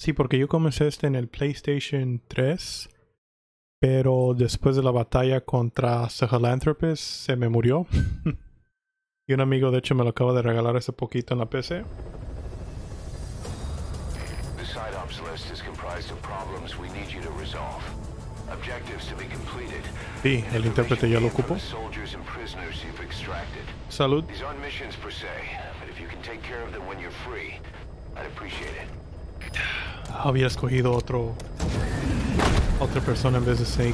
Sí, porque yo comencé este en el PlayStation tres, pero después de la batalla contra Sahelanthropus se me murió. Y un amigo de hecho me lo acaba de regalar hace poquito en la P C. The side ops list is comprised of problems we need you to resolve. Objectives to be completed. Sí, el intérprete ya lo ocupó. Soldiers and prisoners you've extracted. Salud. These aren't missions per se, but if you can take care of them when you're free, I'd appreciate it. Había escogido otro otra persona en vez de Snake.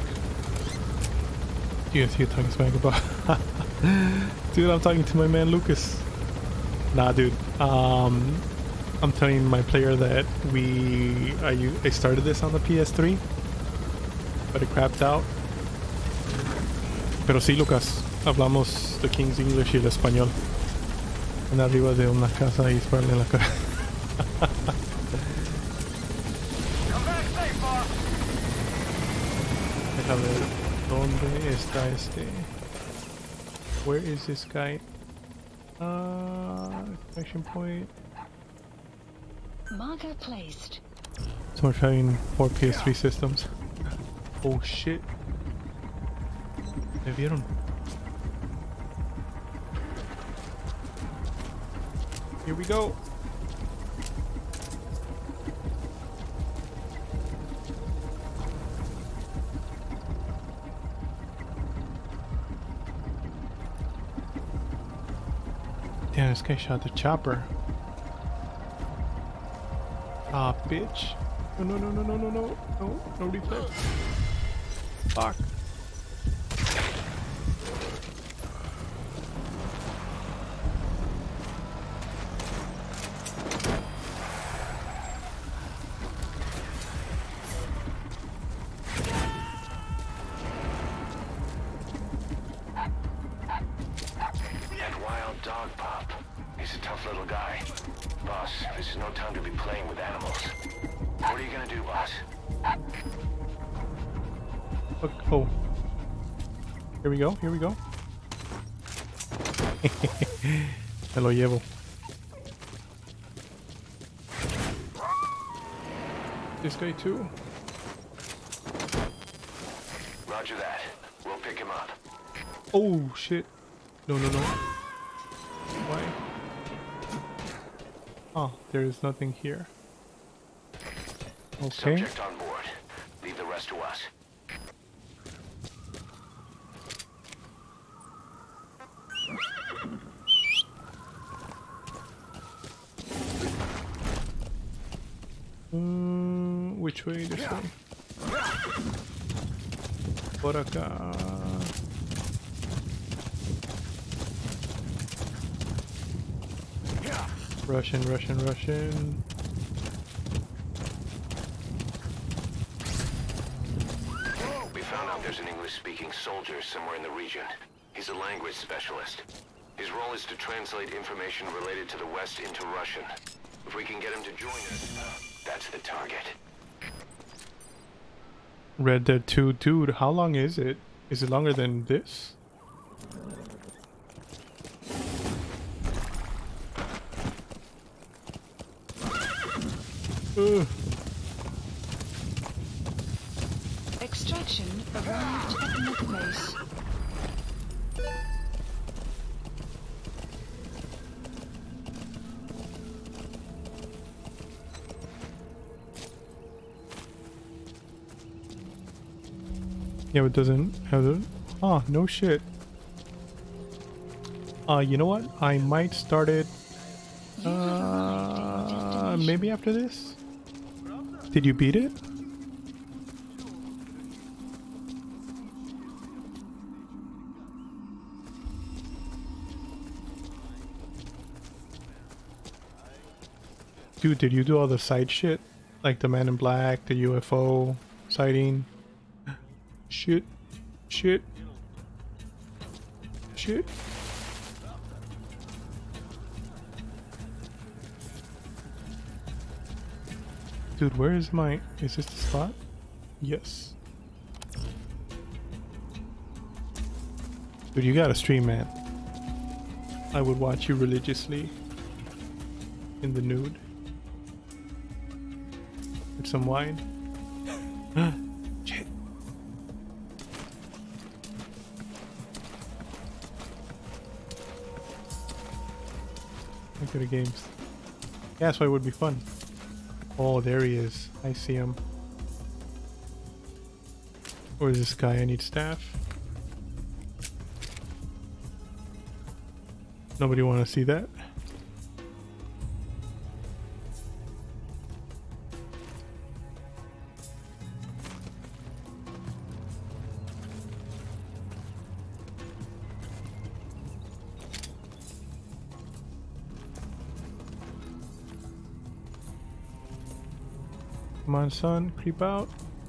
You see talking smack about. Dude, I'm talking to my man Lucas. Nah, dude. Um, I'm telling my player that we I I started this on the P S three, but it crapped out. Pero sí, Lucas, hablamos the King's English y el español. En arriba de una casa y dispararle en la cara. Deja ver dónde está este. Where is this guy? Uh, connection point. Marker placed. So we're trying four P S three systems. Oh shit. ¿Me vieron? Here we go. Damn, this guy shot the chopper. Ah, bitch. No, no, no, no, no, no, no. No, no reflex. Fuck. Oh, here we go, here we go. Me lo llevo. This guy too. Roger that. We'll pick him up. Oh shit. No, no, no. Why? Oh, there is nothing here. Okay. Subject on board. Leave the rest to us. Mm, which way? This way. Por acá. Russian, Russian, Russian. We found out there's an English-speaking soldier somewhere in the region. He's a language specialist. His role is to translate information related to the West into Russian. If we can get him to join us, that's the target. Red Dead two, dude, how long is it? Is it longer than this? Ugh. Extraction arrived at Mother Base. Yeah, it doesn't have it. Oh, no shit. Uh, you know what? I might start it. Uh, maybe after this? Did you beat it? Dude, did you do all the side shit? Like the Man in Black, the U F O sighting? Shit. Shit. Shit. Dude, where is my... Is this the spot? Yes. Dude, you got a stream, man. I would watch you religiously. In the nude. Get some wine. Shit. Look at the games. Yeah, that's why it would be fun. Oh, there he is. I see him. Where's this guy? I need staff. Nobody want to see that? Come on, son, creep out.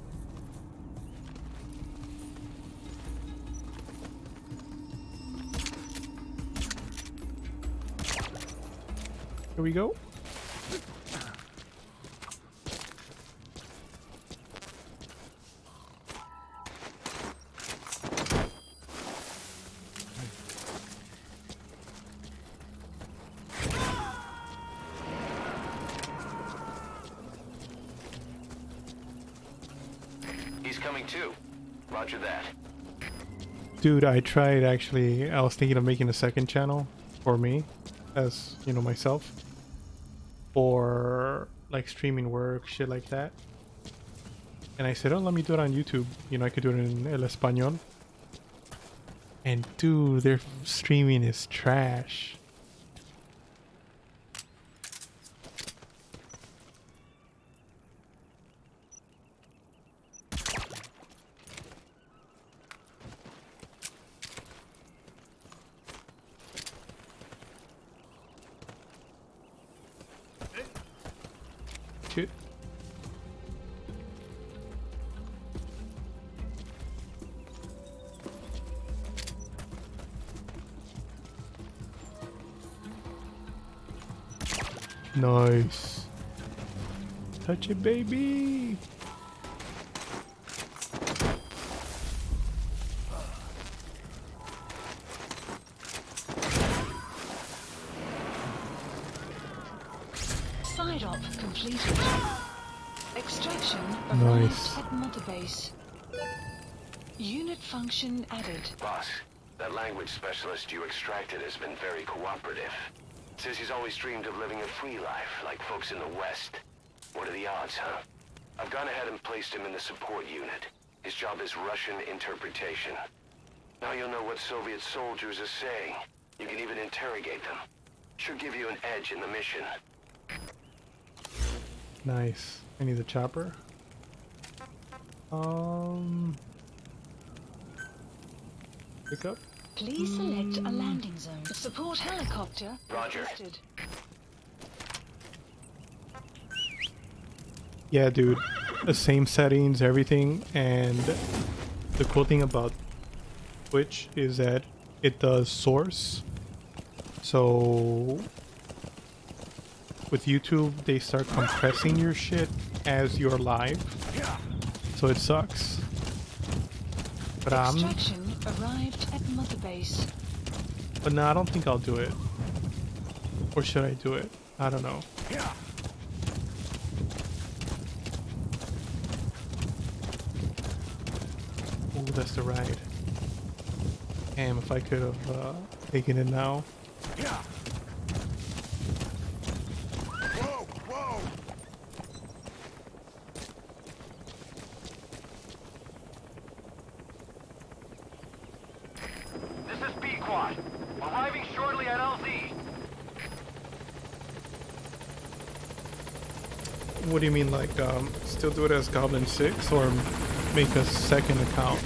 Here we go. He's coming too. Roger that. Dude, I tried actually. I was thinking of making a second channel for me, as you know, myself, for like streaming work, shit like that. And I said, oh, let me do it on YouTube. You know, I could do it in El Español. And dude, their streaming is trash. Shit. Nice. Touch it, baby. Side op completed. Extraction Nice. arrived at Mother Base. Unit function added. Boss, that language specialist you extracted has been very cooperative. Says he's always dreamed of living a free life, like folks in the West. What are the odds, huh? I've gone ahead and placed him in the support unit. His job is Russian interpretation. Now you'll know what Soviet soldiers are saying. You can even interrogate them. Should give you an edge in the mission. Nice. I need the chopper. Um. Pick up. Please select a landing zone. Support helicopter. Roger. Requested. Yeah, dude. The same settings, everything, and the cool thing about Twitch is that it does source. So with YouTube, they start compressing your shit as you're live. So it sucks. But um, Extraction arrived at Mother Base. but no, I don't think I'll do it. Or should I do it? I don't know. Oh, that's the ride. Damn, if I could have uh, taken it now. Whoa, whoa! This is B-Quad. Arriving shortly at L Z. What do you mean, like, um, still do it as Goblin six or make a second account?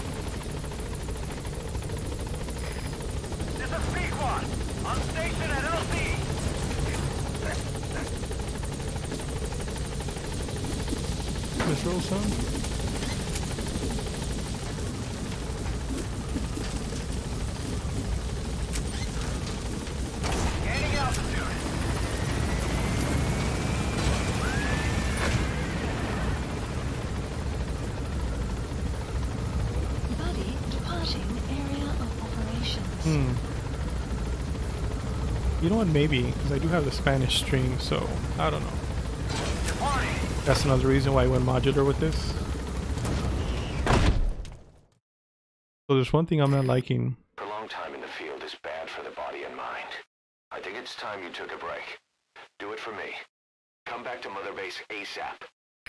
This is B-Quad. On station at L Z. Let's roll some. Gaining altitude. Buddy departing area of operations. Hmm. You know what? Maybe, because I do have the Spanish string, so I don't know. Departing. That's another reason why I went modular with this. So there's one thing I'm not liking. Prolonged time in the field is bad for the body and mind. I think it's time you took a break. Do it for me. Come back to Mother Base ASAP.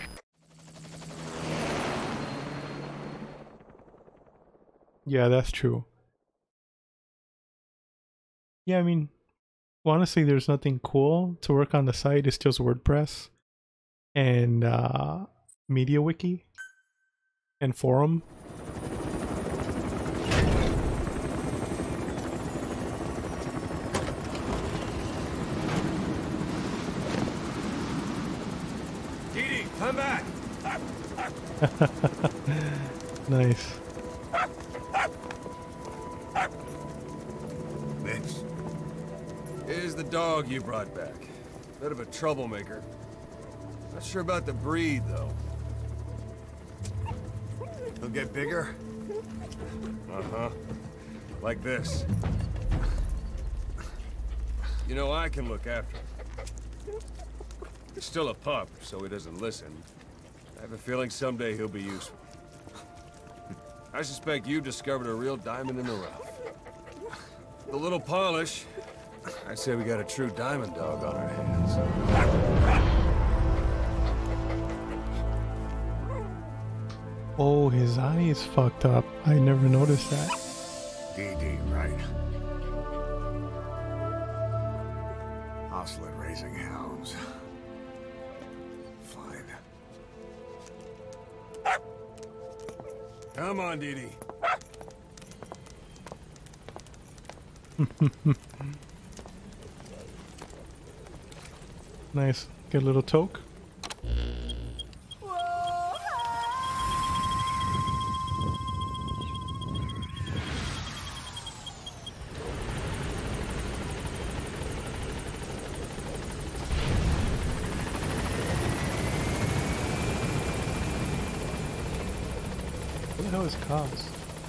Yeah, that's true. Yeah, I mean, well, honestly, there's nothing cool to work on the site. It's just WordPress and uh, MediaWiki and forum. Didi, come back! Nice. Mix. Here's the dog you brought back. Bit of a troublemaker. Not sure about the breed, though. He'll get bigger? Uh-huh. Like this. You know, I can look after him. He's still a pup, so he doesn't listen. I have a feeling someday he'll be useful. I suspect you discovered a real diamond in the rough. The little polish, I'd say we got a true diamond dog on our hands. Oh, his eye is fucked up. I never noticed that. Didi, right. Oslet raising hounds. Fine. Come on, Didi. Nice. Get a little toke. What the hell is cost?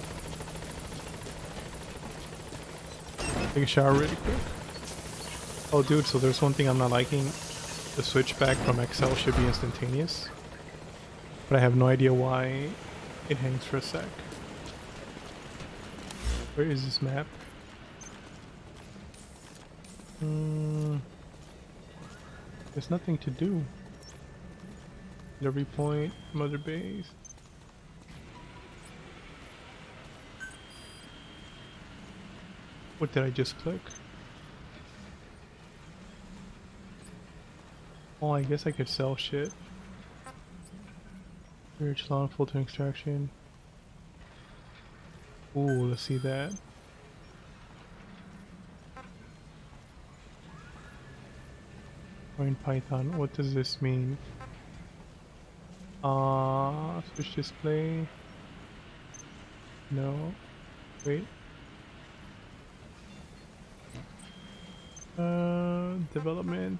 Take a shower really quick. Oh dude, so there's one thing I'm not liking. The switchback from X L should be instantaneous. But I have no idea why it hangs for a sec. Where is this map? Hmm. There's nothing to do. Every point, Mother Base. What did I just click? Oh, I guess I could sell shit. Rich long filter extraction. Ooh, let's see that. Coin Python, what does this mean? Uh, switch display. No. Wait. Uh, development.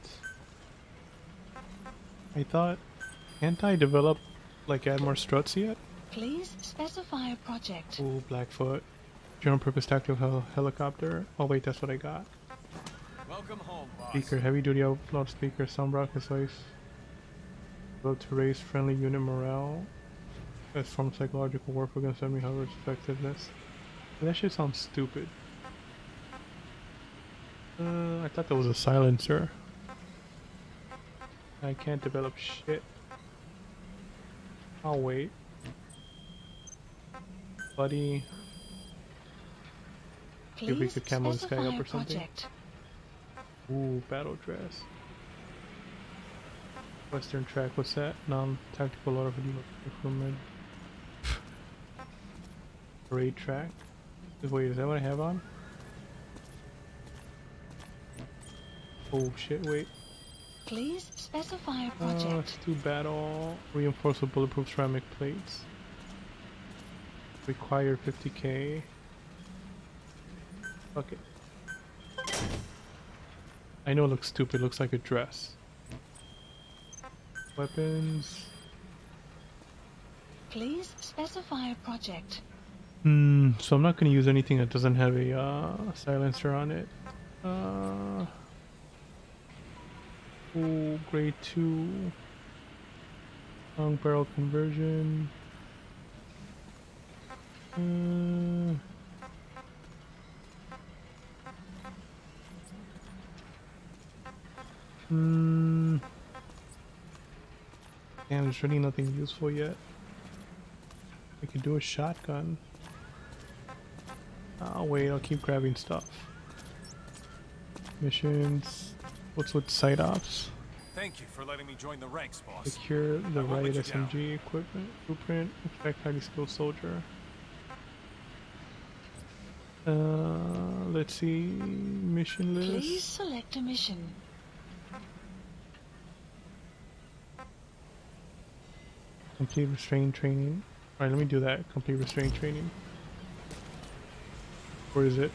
I thought, can't I develop, like, add more struts yet? Please specify a project. Ooh, Blackfoot. General purpose tactical hel helicopter. Oh wait, that's what I got. Welcome home, boss. Speaker, heavy duty loudspeaker, sound broadcast voice. Developed to raise friendly unit morale. As form of psychological warfare against enemy hovers effectiveness. That shit sounds stupid. Uh, I thought that was a silencer. I can't develop shit. I'll wait. Buddy. See if we could camo this guy up or something. Project. Ooh, battle dress. Western track, what's that? Non-tactical auto improvement. Parade track. Wait, is that what I have on? Oh shit, wait. Please specify a Uh, project. let's do battle. Reinforced with bulletproof ceramic plates. Require fifty K. Fuck it. I know it looks stupid, it looks like a dress. Weapons. Please specify a project. Hmm, so I'm not going to use anything that doesn't have a uh, silencer on it. Uh, oh, grade two. Long barrel conversion. Uh, hmm. Damn, there's really nothing useful yet. I could do a shotgun. Oh wait, I'll keep grabbing stuff. Missions. What's with site ops? Thank you for letting me join the ranks, boss. Secure the I won't right let you S M G equipment. Blueprint. Expect highly skilled soldier. Uh, let's see. Mission list. Please select a mission. Complete restraint training. Alright, let me do that. Complete restraint training. Where is it?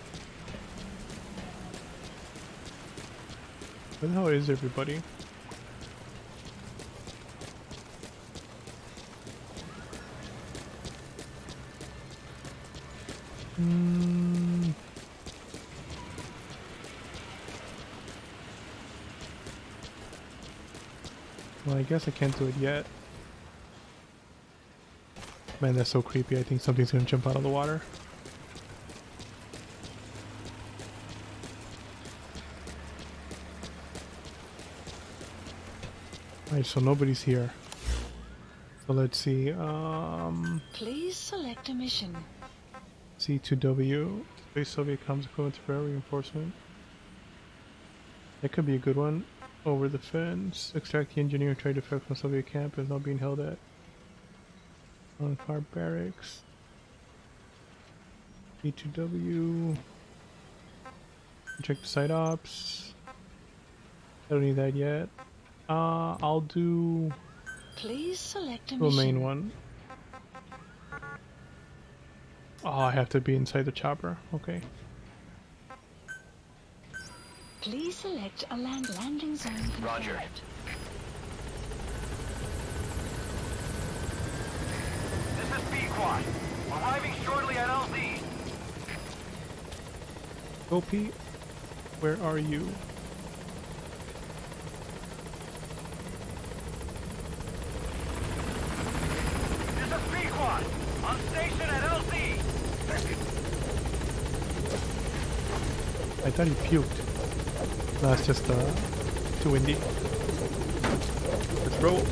Where the hell is everybody? Hmm. Well, I guess I can't do it yet. Man, that's so creepy. I think something's gonna jump out of the water. Alright, so nobody's here. So let's see. Um, Please select a mission. C two W. Space Soviet comms equivalent to rail reinforcement. That could be a good one. Over the fence. Extract the engineer and try to defect from Soviet camp is not being held at. On car barracks. C two W. Check the site ops. I don't need that yet. Uh, I'll do Please select a the mission. main one. Oh, I have to be inside the chopper. Okay. Please select a land landing zone. Roger. confirmed. This is Pequod. Arriving shortly at L Z. Gopi, where are you? This is Pequod. On station at L Z. I thought he puked. No, it's just uh, too windy. Let's roll.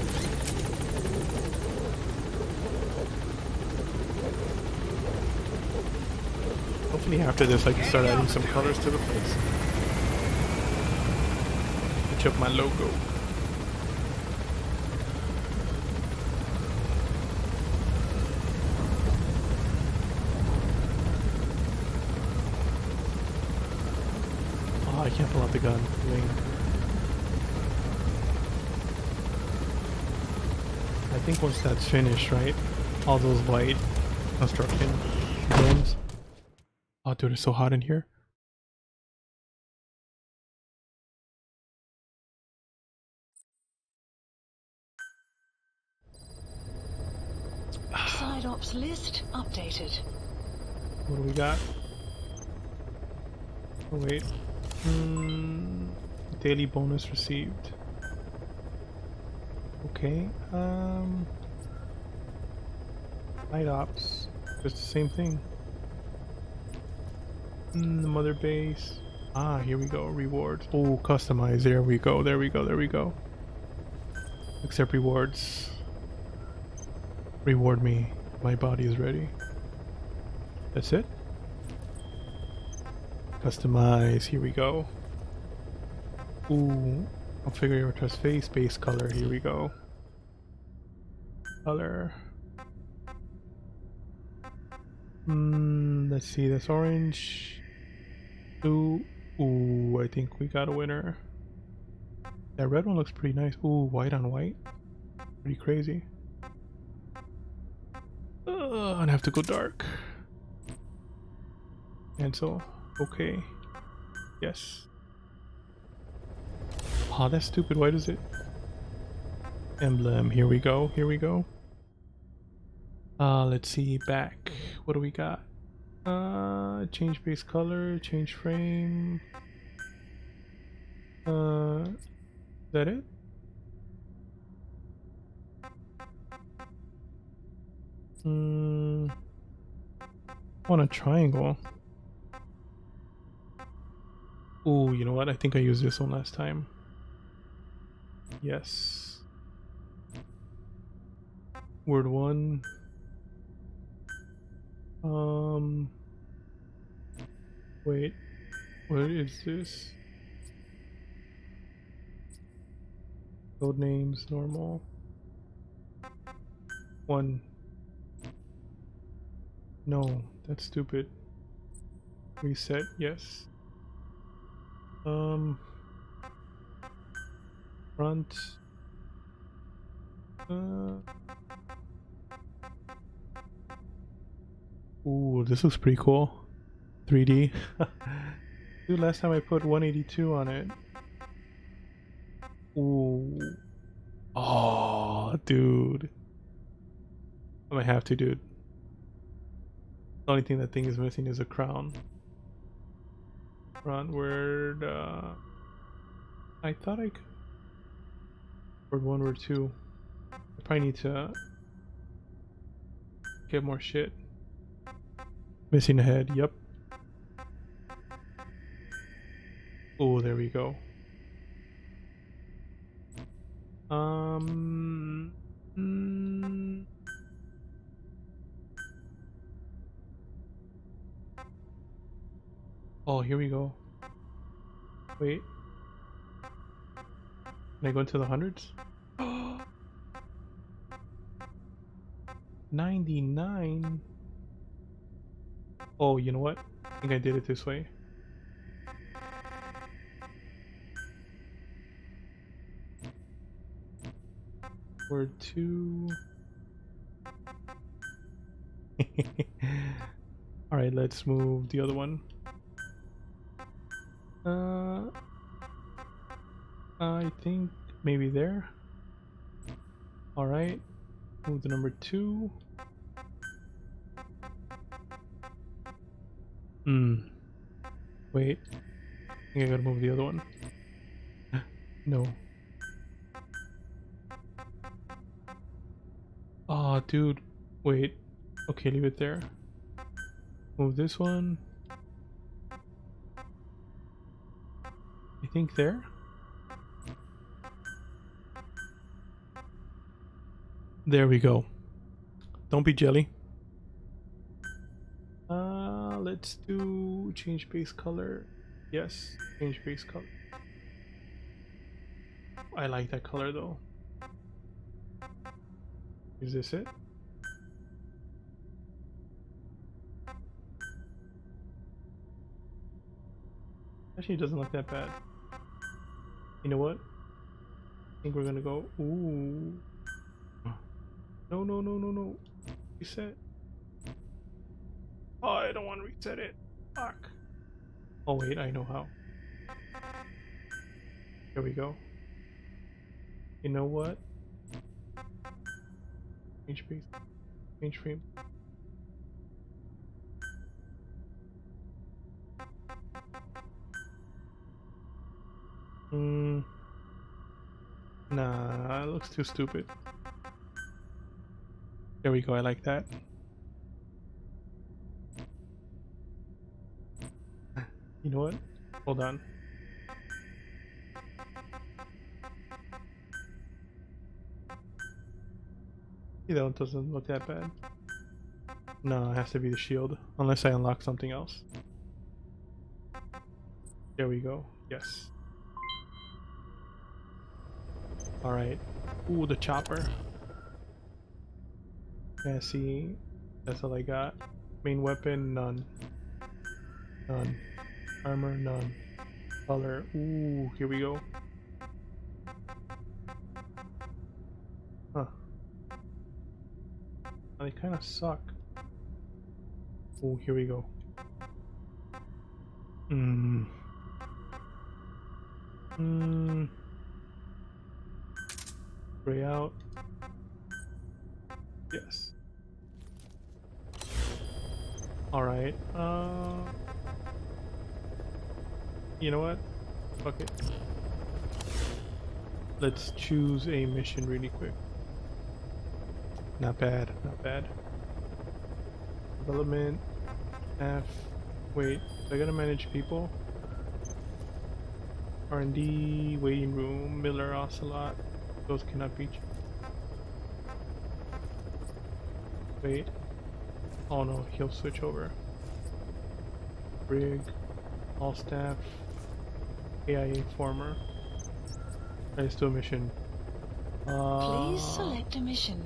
Hopefully after this I can start adding some colors to the place. Switch up my logo. Oh, I can't pull out the gun. Lame. I think once that's finished, right? All those white construction zones. Oh, dude, it's so hot in here. Side ops list updated. What do we got? Oh, wait. Hmm, daily bonus received. Okay. Um. Night ops. Just the same thing. Mm, the mother base. Ah, here we go. Rewards. Oh, customize. There we go. There we go. There we go. Accept rewards. Reward me. My body is ready. That's it. Customize. Here we go. Ooh. Configure your trust face. Base color. Here we go. Color. Hmm. Let's see. That's orange. Blue. Ooh. I think we got a winner. That red one looks pretty nice. Ooh. White on white. Pretty crazy. Uh, and I have to go dark. Cancel. Okay. Yes. Oh, that's stupid. Why does it? Emblem. Here we go. Here we go. Uh, let's see. Back. What do we got? Uh, change base color. Change frame. Uh, is that it? Mm, on a triangle. Oh, you know what? I think I used this one last time. Yes. Word one. Um. Wait. What is this? Code names, normal. One. No, that's stupid. Reset, yes. Um. Front. Uh. Ooh, this looks pretty cool. three D. Dude, last time I put one eighty-two on it. Ooh. Oh, dude. I might have to, dude. The only thing that thing is missing is a crown. Frontward, uh... I thought I could... Word one, word two. I probably need to... get more shit. Missing a head, yep. Oh, there we go. Um... Mm, oh, here we go. Wait. Can I go into the hundreds? ninety-nine. Oh, you know what? I think I did it this way. Word two. Alright, let's move the other one. Uh, I think maybe there. Alright, move the number two. Hmm. Wait. I think I gotta move the other one. No. Oh, dude. Wait. Okay, leave it there. Move this one. I think there. There we go. Don't be jelly. Uh, let's do change base color. Yes, change base color. I like that color though. Is this it? Actually, it doesn't look that bad. You know what? I think we're gonna go. Ooh. No, no, no, no, no. Reset. Oh, I don't want to reset it. Fuck. Oh, wait, I know how. Here we go. You know what? Change base. Change frame. Hmm. Nah, it looks too stupid. There we go, I like that. You know what? Hold on. See, that one doesn't look that bad. No, it has to be the shield, unless I unlock something else. There we go. Yes. Alright. Ooh, the chopper. Yeah, see, that's all I got. Main weapon, none. None. Armor, none. Color, ooh, here we go. Huh. They kind of suck. Ooh, here we go. Mmm. Mmm. Gray out. Yes. Alright, uh... you know what? Fuck it. Let's choose a mission really quick. Not bad, not bad. Development. F. Wait, I gotta manage people. R and D, waiting room, Miller, Ocelot. Those cannot be. Wait. Oh no, he'll switch over. Brig, all staff, A I A former. Let's do a mission. Uh, Please select a mission.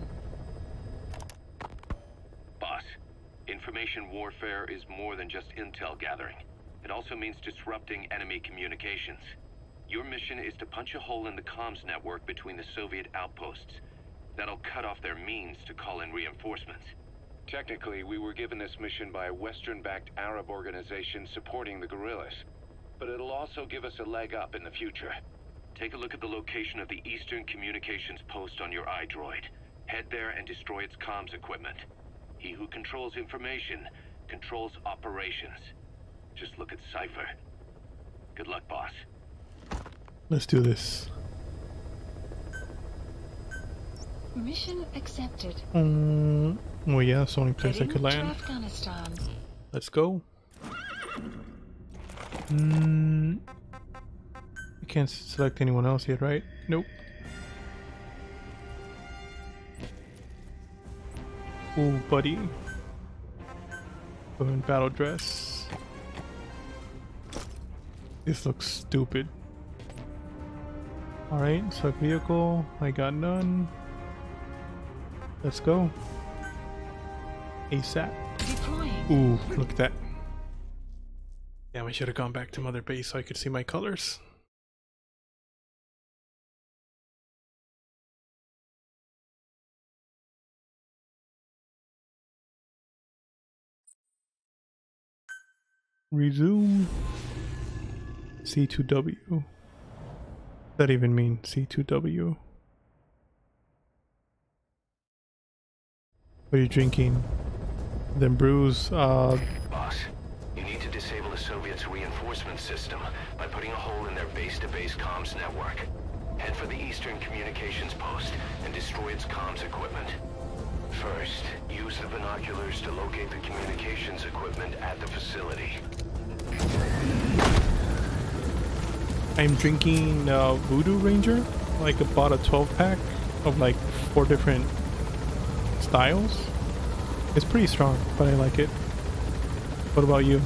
Boss, information warfare is more than just intel gathering. It also means disrupting enemy communications. Your mission is to punch a hole in the comms network between the Soviet outposts. That'll cut off their means to call in reinforcements. Technically, we were given this mission by a Western-backed Arab organization supporting the guerrillas. But it'll also give us a leg up in the future. Take a look at the location of the Eastern Communications Post on your iDroid. Head there and destroy its comms equipment. He who controls information controls operations. Just look at Cypher. Good luck, boss. Let's do this. Mission accepted. Um, well, yeah, that's the only place Heading I could land. to Afghanistan. Let's go. Mm, I can't select anyone else yet, right? Nope. Ooh, buddy. Go in battle dress. This looks stupid. Alright, select vehicle. I got none. Let's go. ASAP. Deploying. Ooh, look at that. Damn, I should have gone back to Mother Base so I could see my colors. Resume. C two W. What does that even mean? C two W. What are you drinking? Then brews, uh... Boss, you need to disable the Soviets' reinforcement system by putting a hole in their base-to-base comms network. Head for the Eastern Communications Post and destroy its comms equipment. First, use the binoculars to locate the communications equipment at the facility. I'm drinking uh, Voodoo Ranger. Like, I bought a twelve pack of like four different styles. It's pretty strong, but I like it. What about you?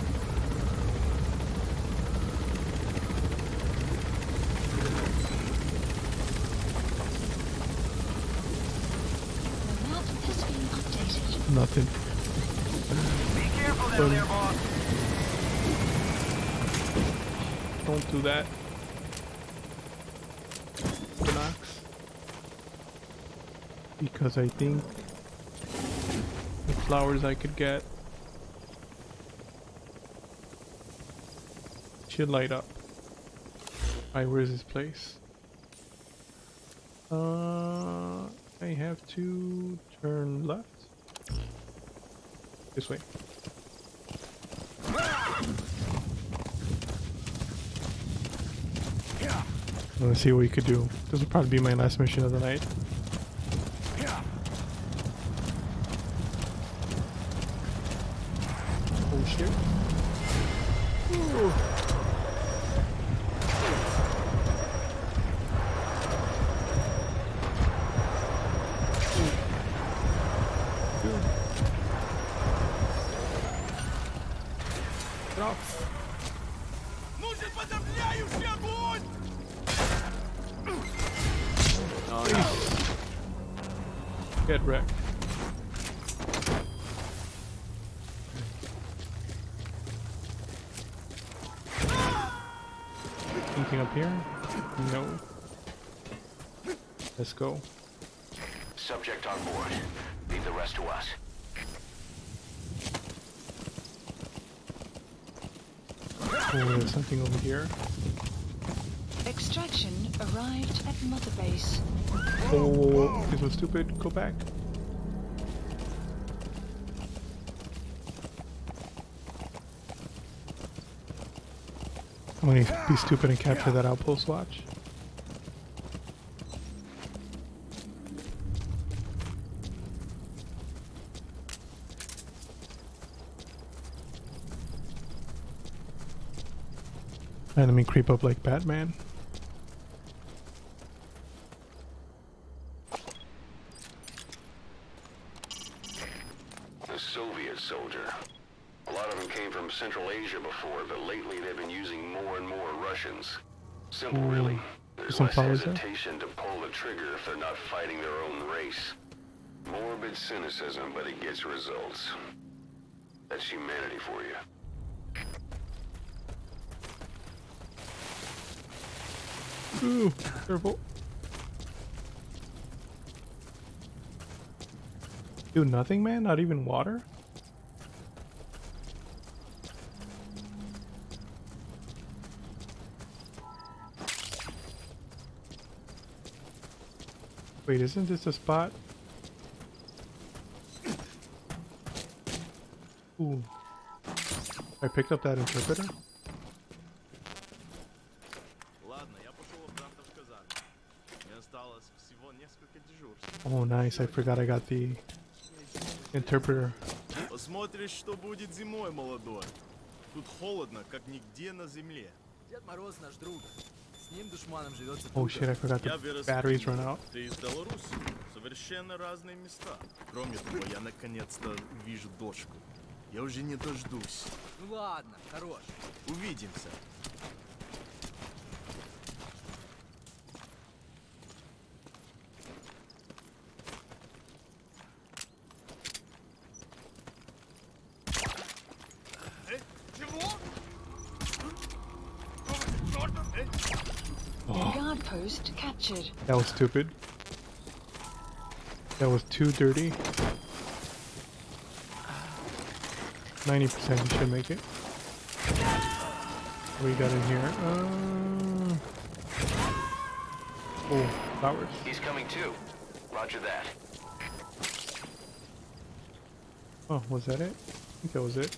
The map has been updated. Nothing. Be careful down Um, there, boss. Don't do that. Binox. Because I think the flowers I could get should light up. Alright, where's this place? Uh, I have to turn left. This way. Let's see what we could do. This will probably be my last mission of the night. Oh shit. Ooh. Drop. Get wrecked. Anything up here? No. Let's go. Subject on board. Leave the rest to us. Oh, there's something over here. Extraction arrived at Mother Base. Oh, this was stupid. Go back. I'm gonna be stupid and capture that outpost watch. Alright, let me creep up like Batman. The Soviet soldier. A lot of them came from Central Asia before, but lately they've been using more and more Russians. Simple, Ooh. really. There's Some less flowers there? hesitation to pull the trigger if they're not fighting their own race. Morbid cynicism, but it gets results. That's humanity for you. Ooh, careful. Do nothing, man? Not even water? Wait, isn't this a spot? Ooh. I picked up that interpreter? Oh, nice. I forgot I got the interpreter. Посмотришь, что будет зимой, молодой. Тут холодно, как нигде на земле. Дед Мороз наш друг. С ним душманом живется. Oh shit, I forgot the batteries run out. Ты из Беларуси. Совершенно разные места. Кроме того, я наконец-то увижу дочку. Я уже не дождусь. Ну ладно, хорош. Увидимся. Guard post captured. That was stupid. That was too dirty. ninety percent you should make it. What we got in here? Uh... Oh, flowers. He's coming too. Roger that. Oh, was that it? I think that was it.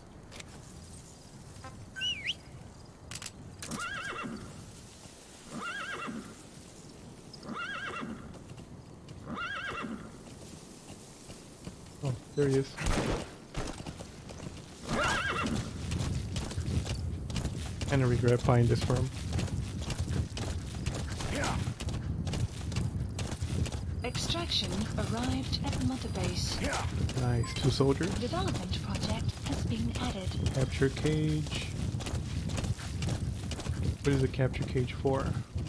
Oh, there he is. Kind of regret buying this for him. Extraction arrived at Mother Base. Nice, two soldiers. Development project has been added. Capture cage. What is the capture cage for?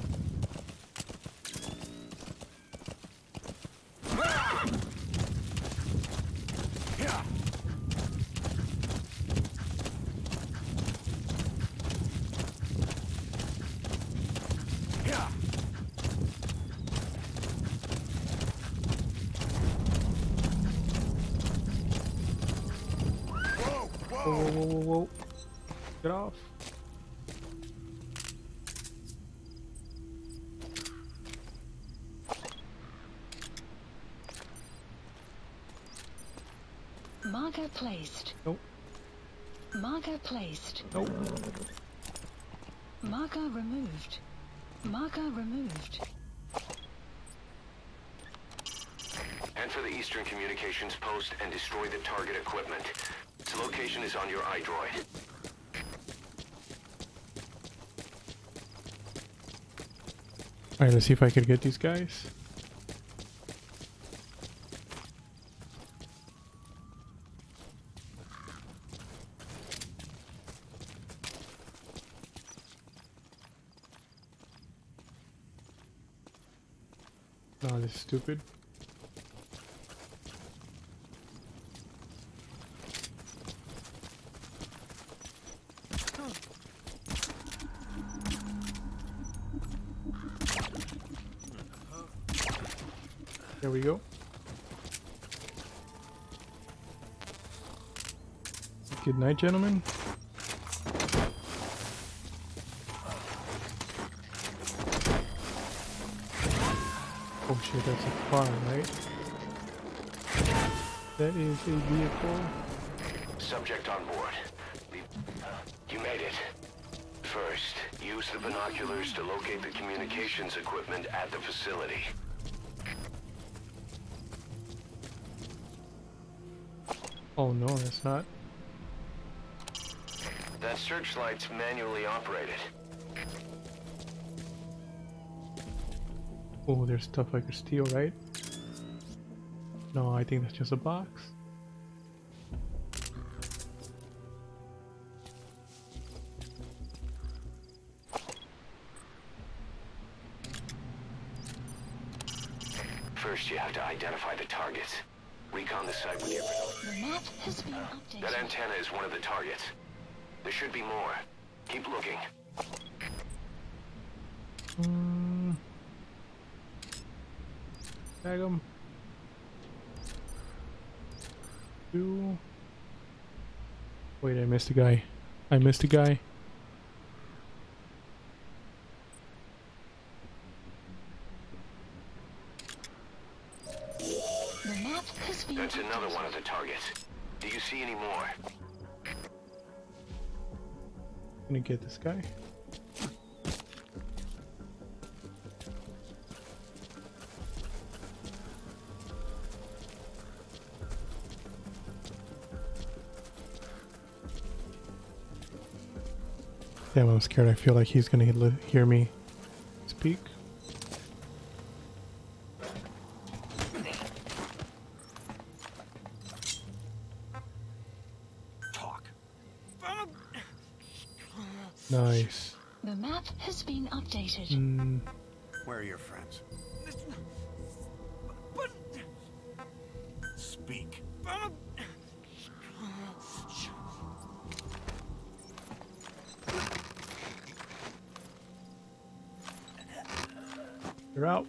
Whoa, whoa, whoa, whoa, whoa. Get off. Marker placed. Nope. Marker placed. Nope. Marker removed. Marker removed. Enter the Eastern Communications Post and destroy the target equipment. Its location is on your iDroid. Alright, let's see if I can get these guys. Oh, this is stupid. There we go. Good night, gentlemen. Oh shit, that's a car, right? That is a vehicle. Subject on board. You made it. First, use the binoculars to locate the communications equipment at the facility. Oh no, that's not. That searchlight's manually operated. Oh, there's stuff I could steal, right? No, I think that's just a box. First, you have to identify the targets. Recon the site with your The map has been updated. That antenna is one of the targets. There should be more. Keep looking. Hmm. Tag him. Two. Wait, I missed a guy. I missed a guy. The map has been That's updated. another one of the targets. Do you see any more? Gonna get this guy. Damn, I'm scared. I feel like he's gonna li- hear me speak. Talk. Nice. The map has been updated. Mm. Where are your friends? Speak. You're out.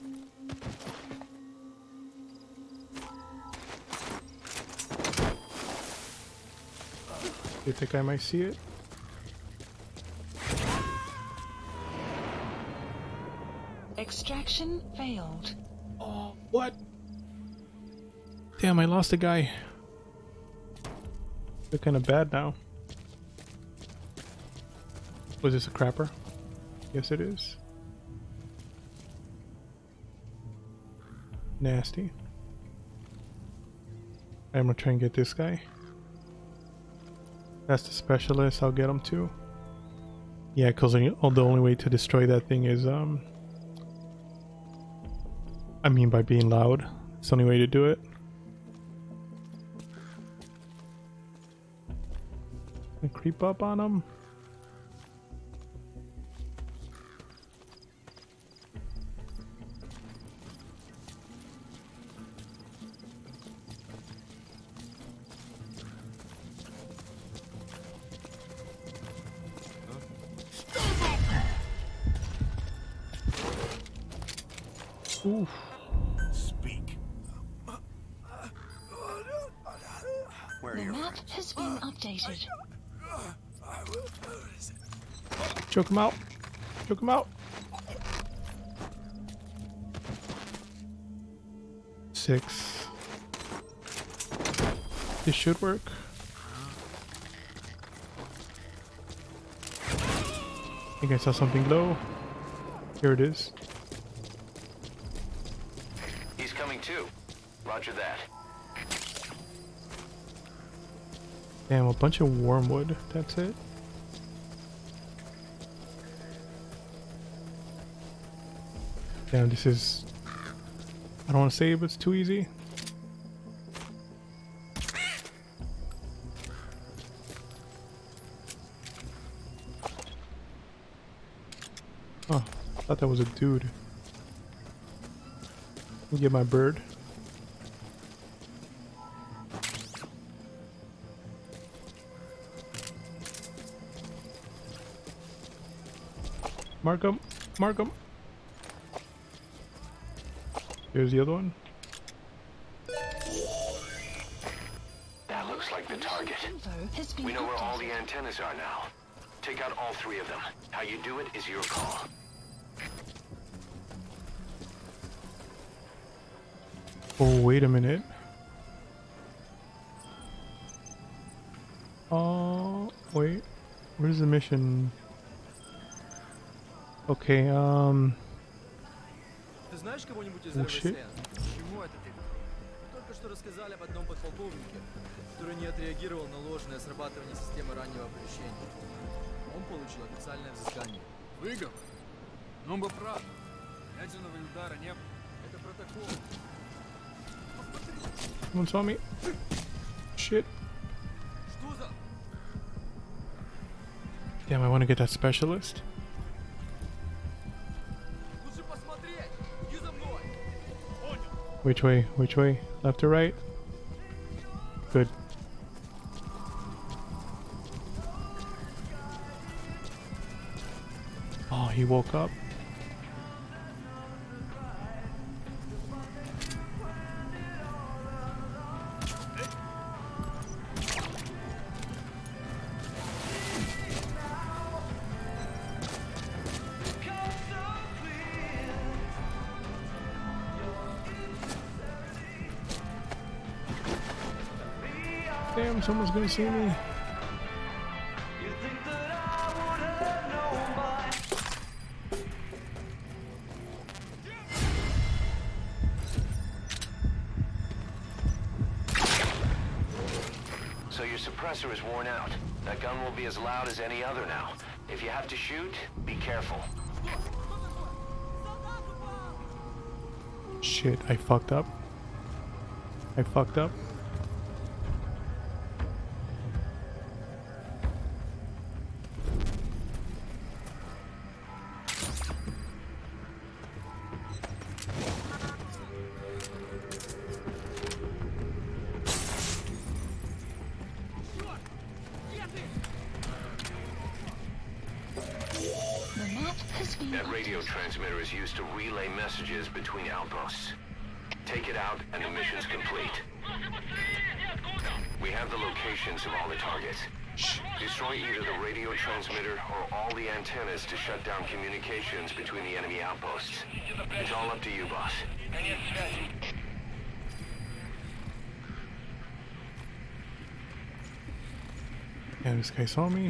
You think I might see it? Extraction failed. Oh, what? Damn, I lost a guy. They're kind of bad now. Was this a crapper? Yes, it is. Nasty. I'm gonna try and get this guy. That's the specialist. I'll get him too. Yeah, because the only way to destroy that thing is, um, I mean, by being loud. It's the only way to do it. And creep up on him. Oof. Speak. Where are The your map friends? has been updated. Choke him out. Choke him out. Six. This should work. I think I saw something low. Here it is. He's coming too. Roger that. Damn, a bunch of wormwood. That's it. Damn, this is... I don't want to say it, but it's too easy. Oh, I thought that was a dude. Let me get my bird. Mark him. Mark him. Here's the other one. That looks like the target. We know where all the antennas are now. Take out all three of them. How you do it is your call. Oh, wait a minute. Oh, wait. Where's the mission? Okay, um... Ты знаешь кого-нибудь из Oh, эр вэ shit. эс? Чему это ты? Только что рассказали об одном подполковнике, который не отреагировал на ложное срабатывание системы раннего оповещения. Он получил официальное взыскание. Выговор? Ну бы правда. Ядерного удара не было. Это протокол. Someone saw me. Shit. Что за... Damn, I want to get that specialist. Лучше посмотреть. Иди за мной. Which way? Which way? Left or right? Good. Oh, he woke up. Damn, someone's gonna see me. So your suppressor is worn out. That gun will be as loud as any other now. If you have to shoot, be careful. Shit, I fucked up. I fucked up. That radio transmitter is used to relay messages between outposts. Take it out and the mission's complete. We have the locations of all the targets. Destroy either the radio transmitter or all the antennas to shut down communications between the enemy outposts. It's all up to you, boss. Yeah, this guy saw me.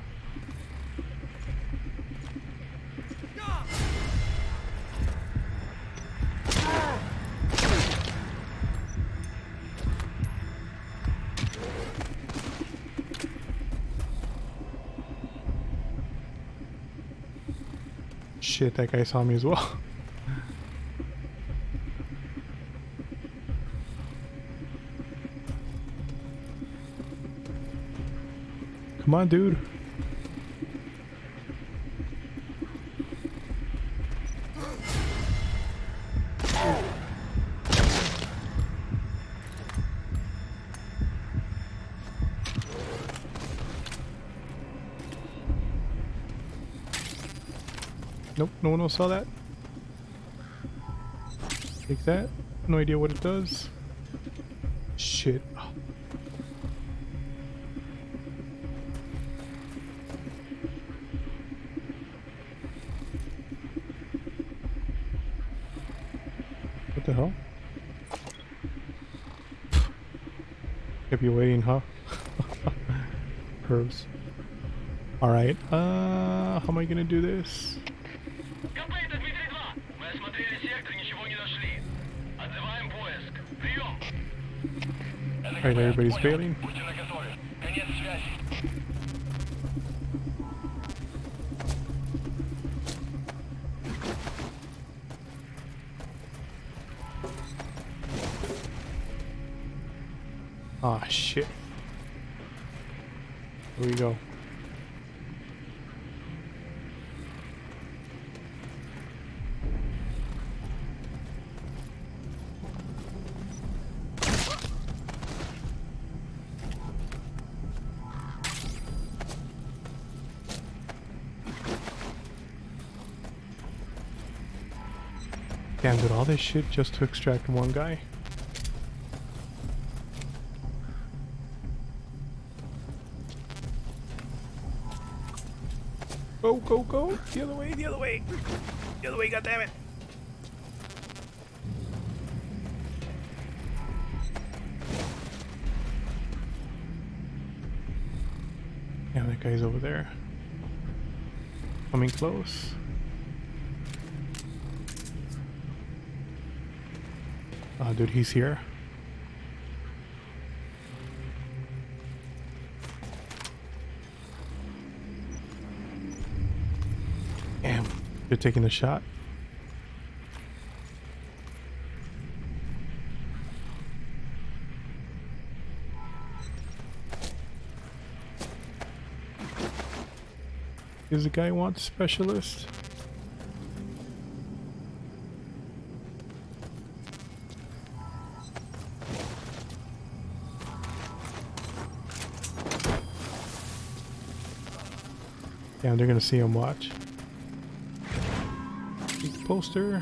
Shit, that guy saw me as well. Come on, dude. Nope, no one else saw that. Take that. No idea what it does. Shit. What the hell? Kept you waiting, huh? Pervs. Alright, uh, how am I gonna do this? Alright, everybody's bailing. Ah, shit. Here we go. Damn, did all this shit just to extract one guy? Go, go, go! The other way, the other way! The other way, goddammit! Yeah, that guy's over there. Coming close. Oh, dude, he's here. Damn, you're taking a shot. Is the guy want specialist? Yeah, they're gonna see him watch. Big poster.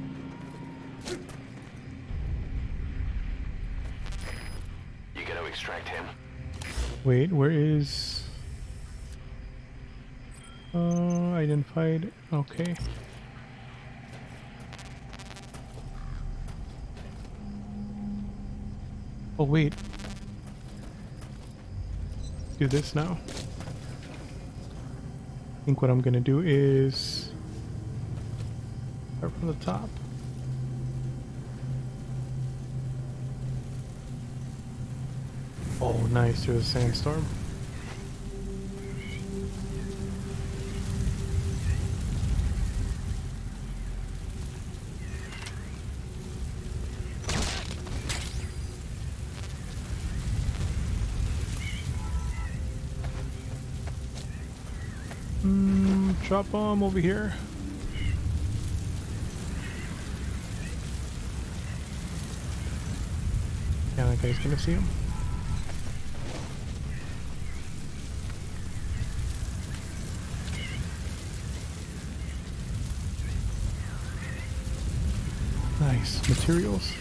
You gotta extract him. Wait, where is... Uh, identified. Okay. Oh, wait. Do this now. I think what I'm gonna do is start from the top. Oh, nice. There's a sandstorm. Mm, drop bomb over here. Yeah, that guy's gonna see him. Nice materials.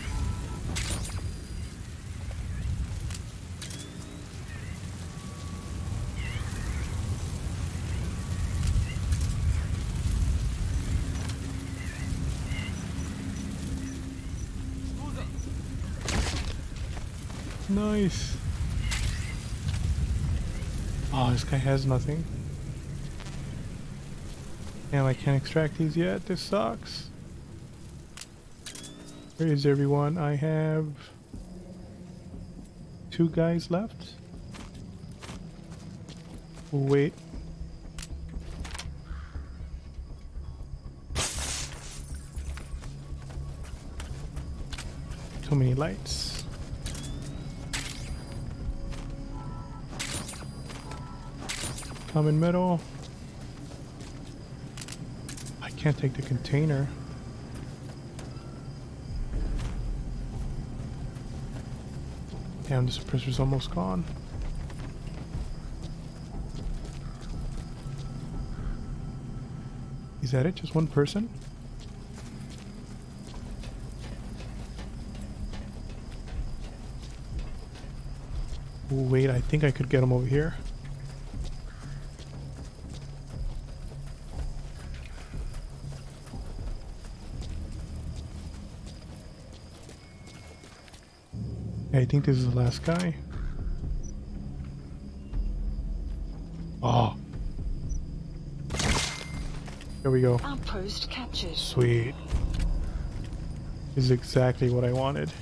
Nice. Oh, this guy has nothing. Damn, I can't extract these yet. This sucks. Where is everyone? I have two guys left. Wait. Too many lights. Common metal. I can't take the container. Damn, the suppressor's almost gone. Is that it? Just one person? Ooh, wait, I think I could get him over here. I think this is the last guy. Oh. There we go. Outpost captured. Sweet. This is exactly what I wanted.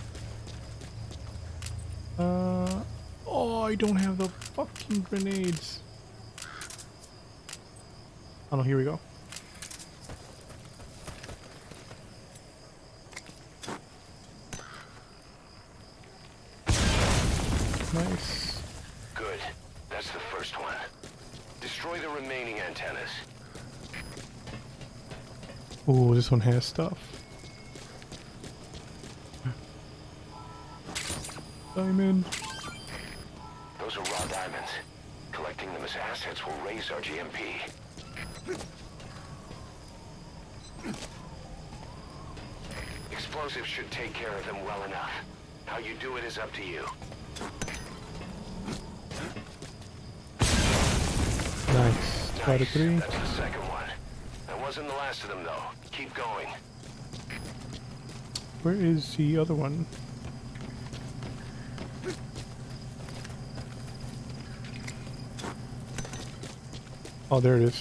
Uh, oh, I don't have the fucking grenades. Oh no, here we go. Nice. Good. That's the first one. Destroy the remaining antennas. Ooh, this one has stuff. Diamond. Those are raw diamonds. Collecting them as assets will raise our G M P. Explosives should take care of them well enough. How you do it is up to you. Nice. Two out of three. That's the second one. That wasn't the last of them, though. Keep going. Where is the other one? Oh, there it is.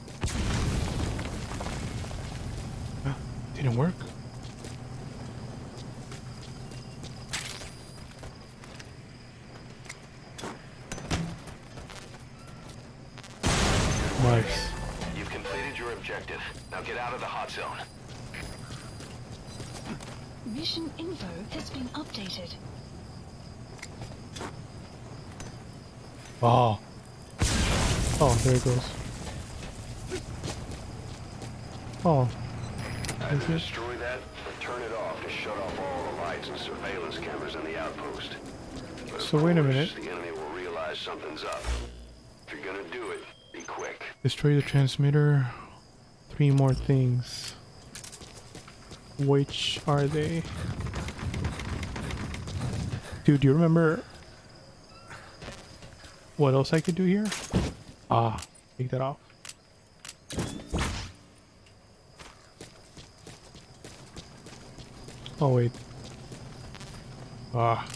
Didn't work. Nice. You've completed your objective. Now get out of the hot zone. Mission info has been updated. Oh. Oh, there it goes. Oh. Either destroy that or turn it off to shut off all the lights and surveillance cameras in the outpost. But So wait a minute. the enemy will realize something's up. If you're gonna do it, be quick. Destroy the transmitter. Three more things. Which are they? Dude, do you remember what else I could do here? Ah, take that off. Oh wait. Ah.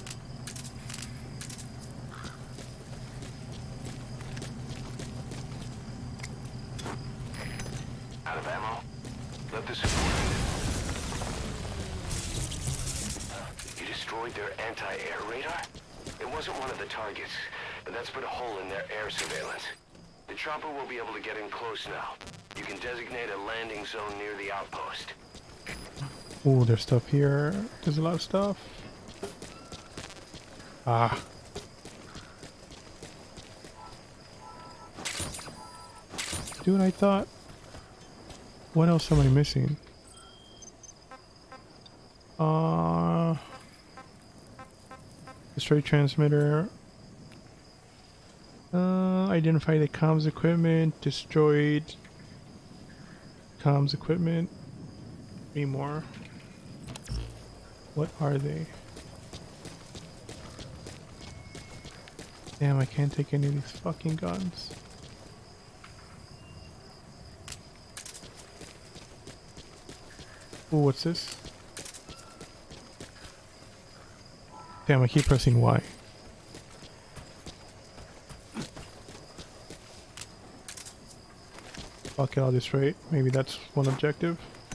Out of ammo? Let this support. You destroyed their anti-air radar? It wasn't one of the targets, and that's put a hole in their air surveillance. The chopper will be able to get in close now. You can designate a landing zone near the outpost. Oh, there's stuff here. There's a lot of stuff. Ah. Dude, I thought... What else am I missing? Uh... Destroy transmitter. Uh, identify the comms equipment. Destroyed comms equipment. Three more. What are they? Damn, I can't take any of these fucking guns. Ooh, what's this? Damn, I keep pressing Y. Fuck it, I'll destroy it. Maybe that's one objective.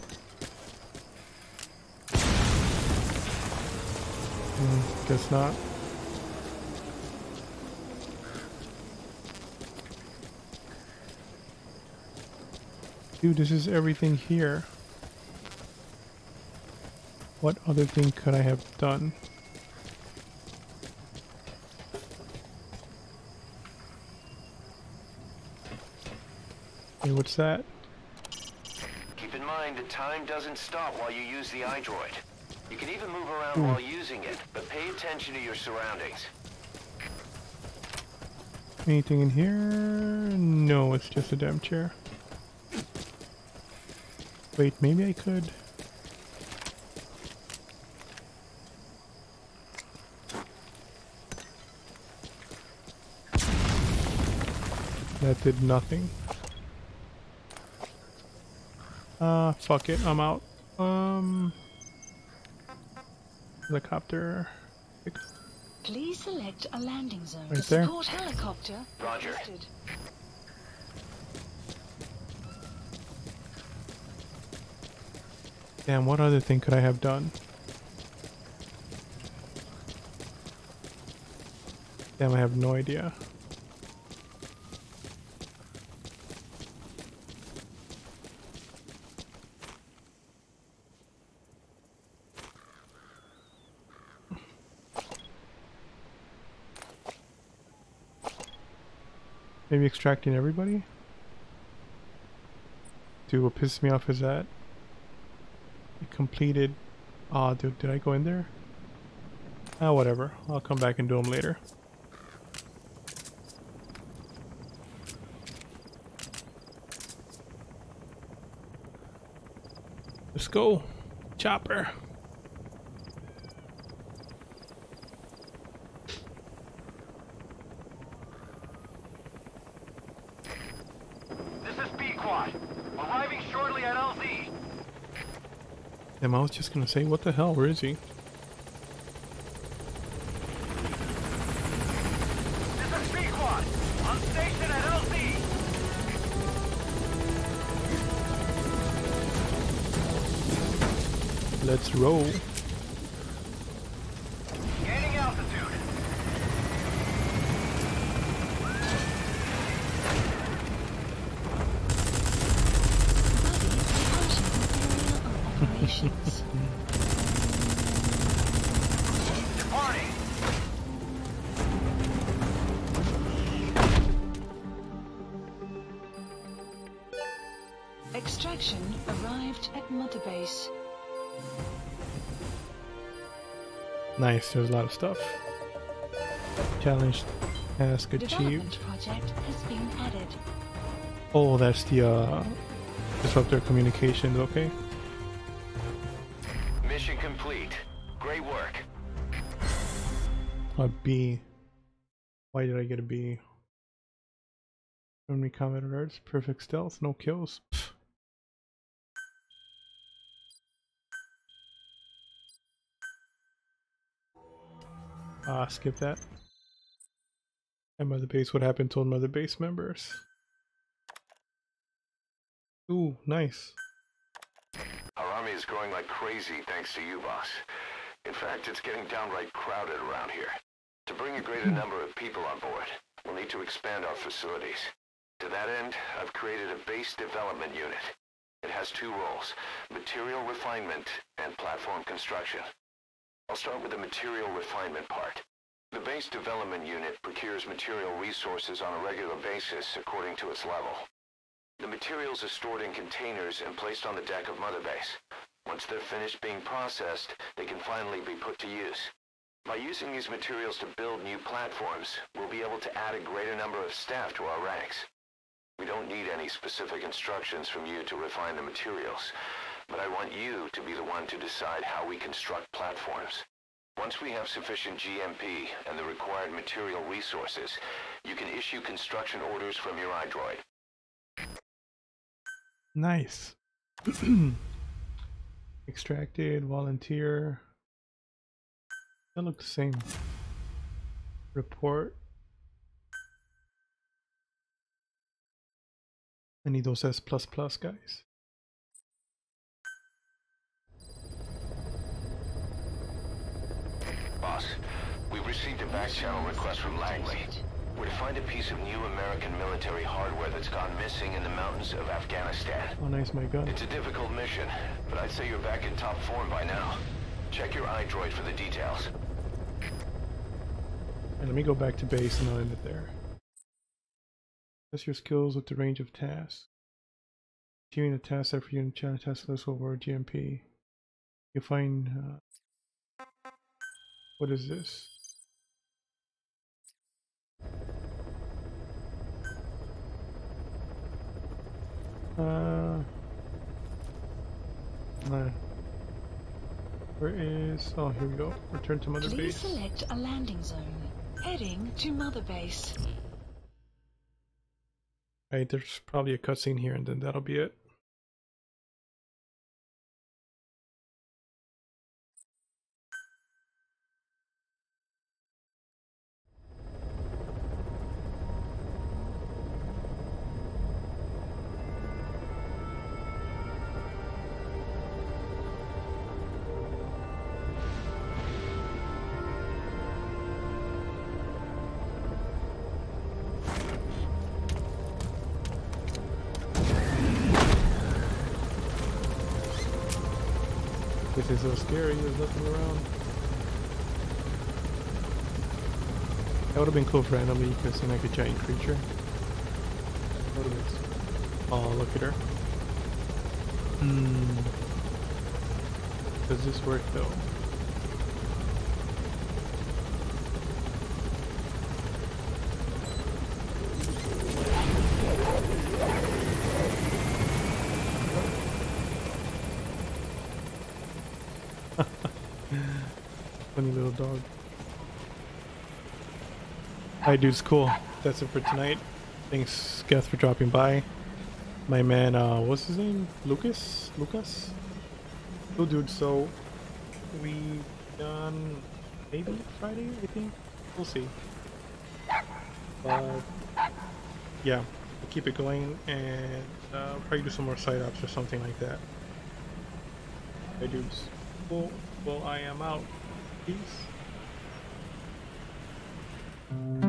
Mm, guess not. Dude, this is everything here. What other thing could I have done? Hey, what's that? Keep in mind that time doesn't stop while you use the iDroid. You can even move around Ooh. while using it, but pay attention to your surroundings. Anything in here? No, it's just a damn chair. Wait, maybe I could. That did nothing. Uh, fuck it, I'm out. Um, helicopter. Please select a landing zone. Right there. Support helicopter. Roger. Listed. Damn, what other thing could I have done? Damn, I have no idea. Maybe extracting everybody? Dude, what pisses me off is that I completed... Aw, oh, dude, did I go in there? Ah, whatever. I'll come back and do them later. Let's go. Chopper. Arriving shortly at L Z. Damn, I was just gonna say, what the hell? Where is he? This is B-Quad. On station at L Z. Let's roll. Gaining altitude. Departing. extraction arrived at Mother Base. Nice, there's a lot of stuff. Challenge task achieved. Development project has been added. Oh, that's the uh, disruptor communications, okay. Mission complete. Great work. A B. Why did I get a B? Friendly combat alerts, perfect stealth, no kills. Pfft. Ah, skip that. And Mother Base, what happened told Mother Base members. Ooh, nice. Our army is growing like crazy thanks to you, boss. In fact, it's getting downright crowded around here. To bring a greater number of people on board, we'll need to expand our facilities. To that end, I've created a base development unit. It has two roles, material refinement and platform construction. I'll start with the material refinement part. The base development unit procures material resources on a regular basis according to its level. The materials are stored in containers and placed on the deck of Mother Base. Once they're finished being processed, they can finally be put to use. By using these materials to build new platforms, we'll be able to add a greater number of staff to our ranks. We don't need any specific instructions from you to refine the materials, but I want you to be the one to decide how we construct platforms. Once we have sufficient G M P and the required material resources, you can issue construction orders from your iDroid. Nice. Extracted, volunteer. That looks the same. Report. I need those S plus plus guys. Boss, we've received a back channel request from Langley. We're to find a piece of new American military hardware that's gone missing in the mountains of Afghanistan. Oh, nice, my gun. It's a difficult mission, but I'd say you're back in top form by now. Check your iDroid for the details. And let me go back to base and I'll end it there. Test your skills with the range of tasks. Achieving a task set for you in challenge task list over G M P. You find uh, what is this? Uh, no. Where is? Oh, here we go. Return to Mother Please Base. select a landing zone. Heading to Mother Base. Right, there's probably a cutscene here, and then that'll be it. This is so scary, there's nothing around. That would have been cool for enemy because then like a giant creature. What is this? Oh, look at her. Hmm. Does this work though? Funny little dog. Alright dudes, cool. That's it for tonight. Thanks Geth for dropping by. My man, uh, what's his name? Lucas? Lucas? Cool dude, so we done maybe Friday, I think? We'll see. Uh, yeah, we'll keep it going and uh, probably do some more side ops or something like that. Hey dudes. Cool. Well, I am out. Peace.